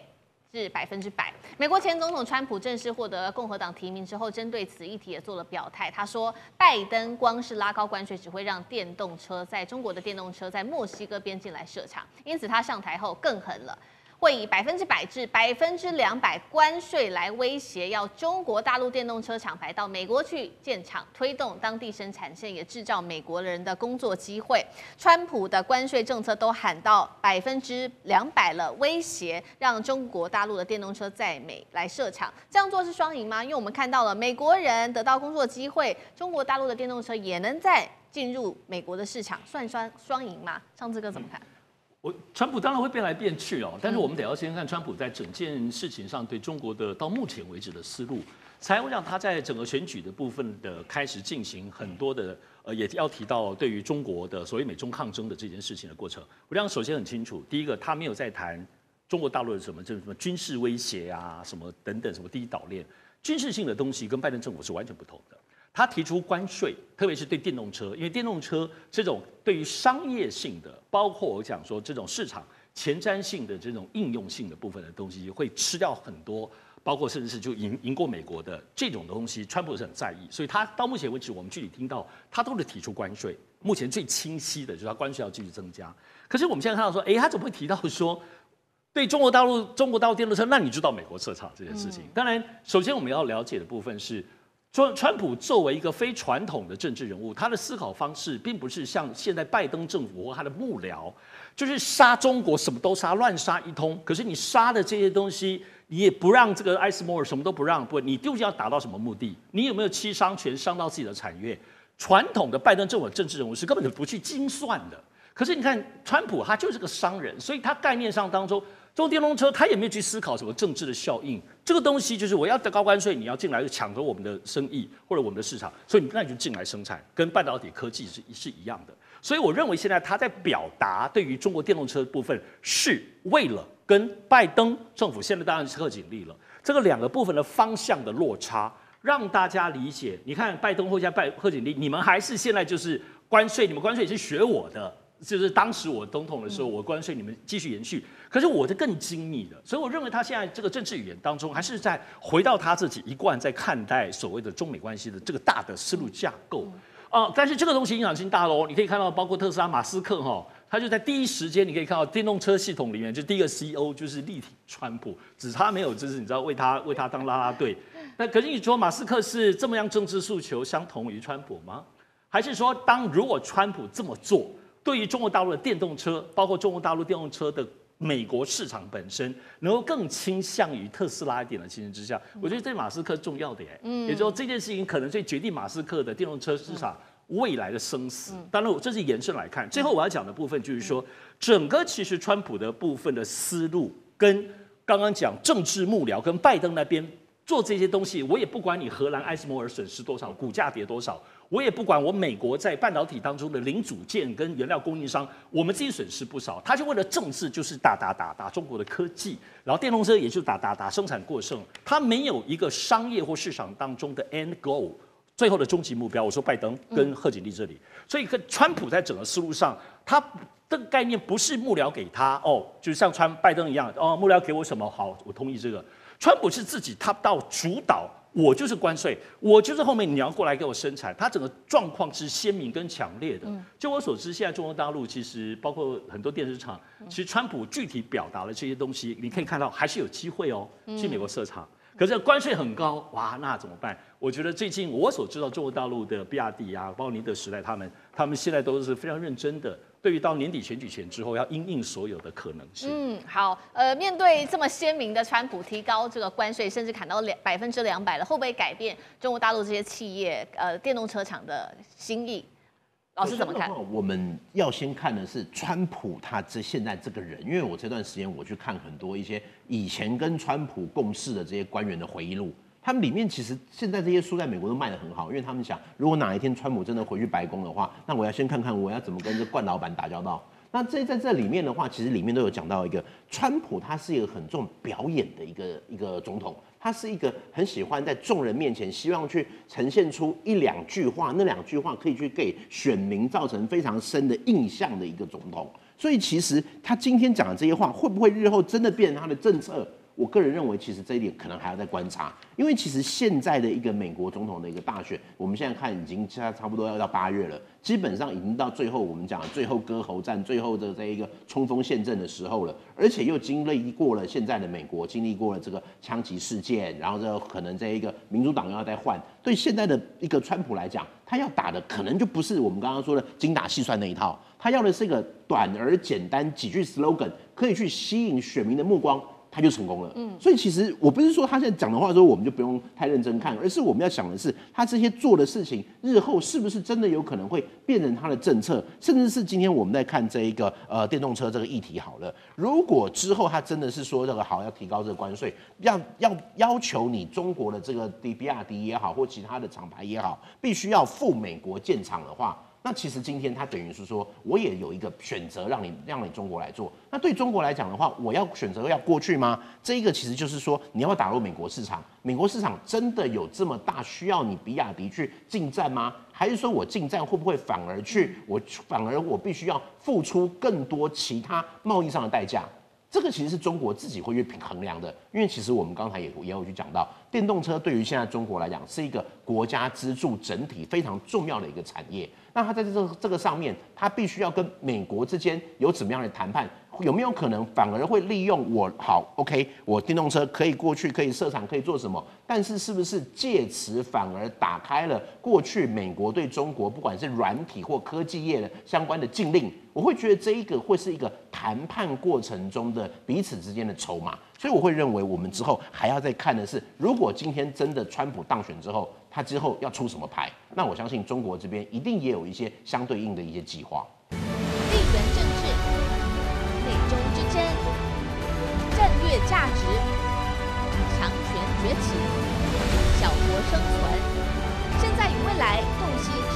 是100%。美国前总统川普正式获得共和党提名之后，针对此议题也做了表态。他说，拜登光是拉高关税，只会让中国的电动车在墨西哥边境来设厂，因此他上台后更狠了。会以100%至200%关税来威胁，要中国大陆电动车厂牌到美国去建厂，推动当地生产线，也制造美国人的工作机会。川普的关税政策都喊到200%了，威胁让中国大陆的电动车在美来设厂，这样做是双赢吗？因为我们看到了美国人得到工作机会，中国大陆的电动车也能再进入美国的市场，算双赢吗？上次哥怎么看？ 川普当然会变来变去哦，但是我们得要先看川普在整件事情上对中国的到目前为止的思路，才会让他在整个选举的部分的开始进行很多的也要提到对于中国的所谓美中抗争的这件事情的过程。我想首先很清楚，第一个他没有在谈中国大陆的什么军事威胁啊，什么等等什么第一岛链，军事性的东西跟拜登政府是完全不同的。他提出关税，特别是对电动车，因为电动车这种对于商业性的，包括我讲说这种市场前瞻性的这种应用性的部分的东西，会吃掉很多，包括甚至是就赢过美国的这种东西，川普是很在意，所以他到目前为止，我们具体听到他都是提出关税。目前最清晰的就是他关税要继续增加。可是我们现在看到说，他怎么会提到说？对中国大陆电动车，那你知道美国设厂这件事情？当然，首先我们要了解的部分是。川普作为一个非传统的政治人物，他的思考方式并不是像现在拜登政府或他的幕僚，就是杀中国什么都杀，乱杀一通。可是你杀的这些东西，你也不让这个艾斯摩尔什么都不让，不，你究竟要达到什么目的？你有没有欺商权，伤到自己的产业？传统的拜登政府的政治人物是根本就不去精算的。可是你看，川普他就是个商人，所以他概念上当中。中国电动车，他也没有去思考什么政治的效应。这个东西就是我要得高关税，你要进来抢夺我们的生意或者我们的市场，所以那你就进来生产，跟半导体科技是一样的。所以我认为现在他在表达对于中国电动车的部分，是为了跟拜登政府现在当然是贺锦丽了，这个两个部分的方向的落差，让大家理解。你看拜登或者贺锦丽，你们还是现在就是关税，你们关税也是学我的。就是当时我总统的时候，我关税你们继续延续，可是我的更精密的，所以我认为他现在这个政治语言当中，还是在回到他自己一贯在看待所谓的中美关系的这个大的思路架构但是这个东西影响性大喽，你可以看到，包括特斯拉马斯克他就在第一时间，你可以看到电动车系统里面，就第一个 CEO 就是力挺川普，只差没有就是你知道为他当啦啦队。那可是你说马斯克是这么样政治诉求相同于川普吗？还是说如果川普这么做？对于中国大陆的电动车，包括中国大陆电动车的美国市场本身，能够更倾向于特斯拉一点的情形之下，我觉得对马斯克重要的也就是说这件事情可能最决定马斯克的电动车市场未来的生死。当然，这是延伸来看。最后我要讲的部分就是说，整个其实川普的部分的思路跟刚刚讲政治幕僚跟拜登那边做这些东西，我也不管你荷兰艾斯摩尔损失多少，股价跌多少。我也不管我美国在半导体当中的零组件跟原料供应商，我们自己损失不少。他就为了政治，就是打中国的科技，然后电动车也就打生产过剩。他没有一个商业或市场当中的 end goal， 最后的终极目标。我说拜登跟贺锦丽这里，所以跟川普在整个思路上，他这个概念不是幕僚给他就是像拜登一样幕僚给我什么好，我同意这个。川普是自己他到主导。我就是关税，我就是后面你要过来给我生产，它整个状况是鲜明跟强烈的。就我所知，现在中国大陆其实包括很多电视厂，其实川普具体表达了这些东西，你可以看到还是有机会去美国设厂。可是关税很高，哇，那怎么办？我觉得最近我所知道中国大陆的比亚迪啊，包括宁德时代，他们现在都是非常认真的。对于到年底选举前之后，要因应所有的可能性。 好，面对这么鲜明的川普提高这个关税，甚至砍到200%了，会不会改变中国大陆这些企业电动车厂的心意？老师怎么看？ 我们要先看的是川普他现在这个人，因为我这段时间我去看很多一些以前跟川普共事的这些官员的回忆录。他们里面其实现在这些书在美国都卖得很好，因为他们想，如果哪一天川普真的回去白宫的话，那我要先看看我要怎么跟这冠老板打交道。那在这里面的话，其实里面都有讲到一个，川普他是一个很重表演的一个总统，他是一个很喜欢在众人面前希望去呈现出1、2句话，那2句话可以去给选民造成非常深的印象的一个总统。所以其实他今天讲的这些话，会不会日后真的变成他的政策？ 我个人认为，其实这一点可能还要再观察，因为其实现在的一个美国总统的一个大选，我们现在看已经差不多要到8月了，基本上已经到最后我们讲最后割喉战、最后的这一个冲锋陷阵的时候了，而且又经历过了现在的美国，经历过了这个枪击事件，然后这可能这一个民主党又要再换，对现在的一个川普来讲，他要打的可能就不是我们刚刚说的精打细算那一套，他要的是一个短而简单几句 slogan， 可以去吸引选民的目光。他就成功了，所以其实我不是说他现在讲的话说我们就不用太认真看，而是我们要想的是他这些做的事情，日后是不是真的有可能会变成他的政策，甚至是今天我们在看这一个电动车这个议题好了，如果之后他真的是说这个好要提高这个关税，要求你中国的这个比亚迪也好或其他的厂牌也好，必须要赴美国建厂的话。那其实今天它等于是说，我也有一个选择，让你中国来做。那对中国来讲的话，我要选择要过去吗？这一个其实就是说，你要不要打入美国市场？美国市场真的有这么大需要你比亚迪去进站吗？还是说我进站会不会反而我必须要付出更多其他贸易上的代价？这个其实是中国自己会去衡量的，因为其实我们刚才也有去讲到，电动车对于现在中国来讲是一个国家资助整体非常重要的一个产业。那它在这个上面，它必须要跟美国之间有怎么样的谈判？有没有可能反而会利用OK， 我电动车可以过去，可以设厂，可以做什么？但是是不是借此反而打开了过去美国对中国不管是软体或科技业的相关的禁令？我会觉得这一个会是一个谈判过程中的彼此之间的筹码。所以我会认为我们之后还要再看的是，如果今天真的川普当选之后，他之后要出什么牌？那我相信中国这边一定也有一些相对应的一些计划。 地缘政治、美中之争、战略价值、强权崛起、小国生存，现在与未来洞悉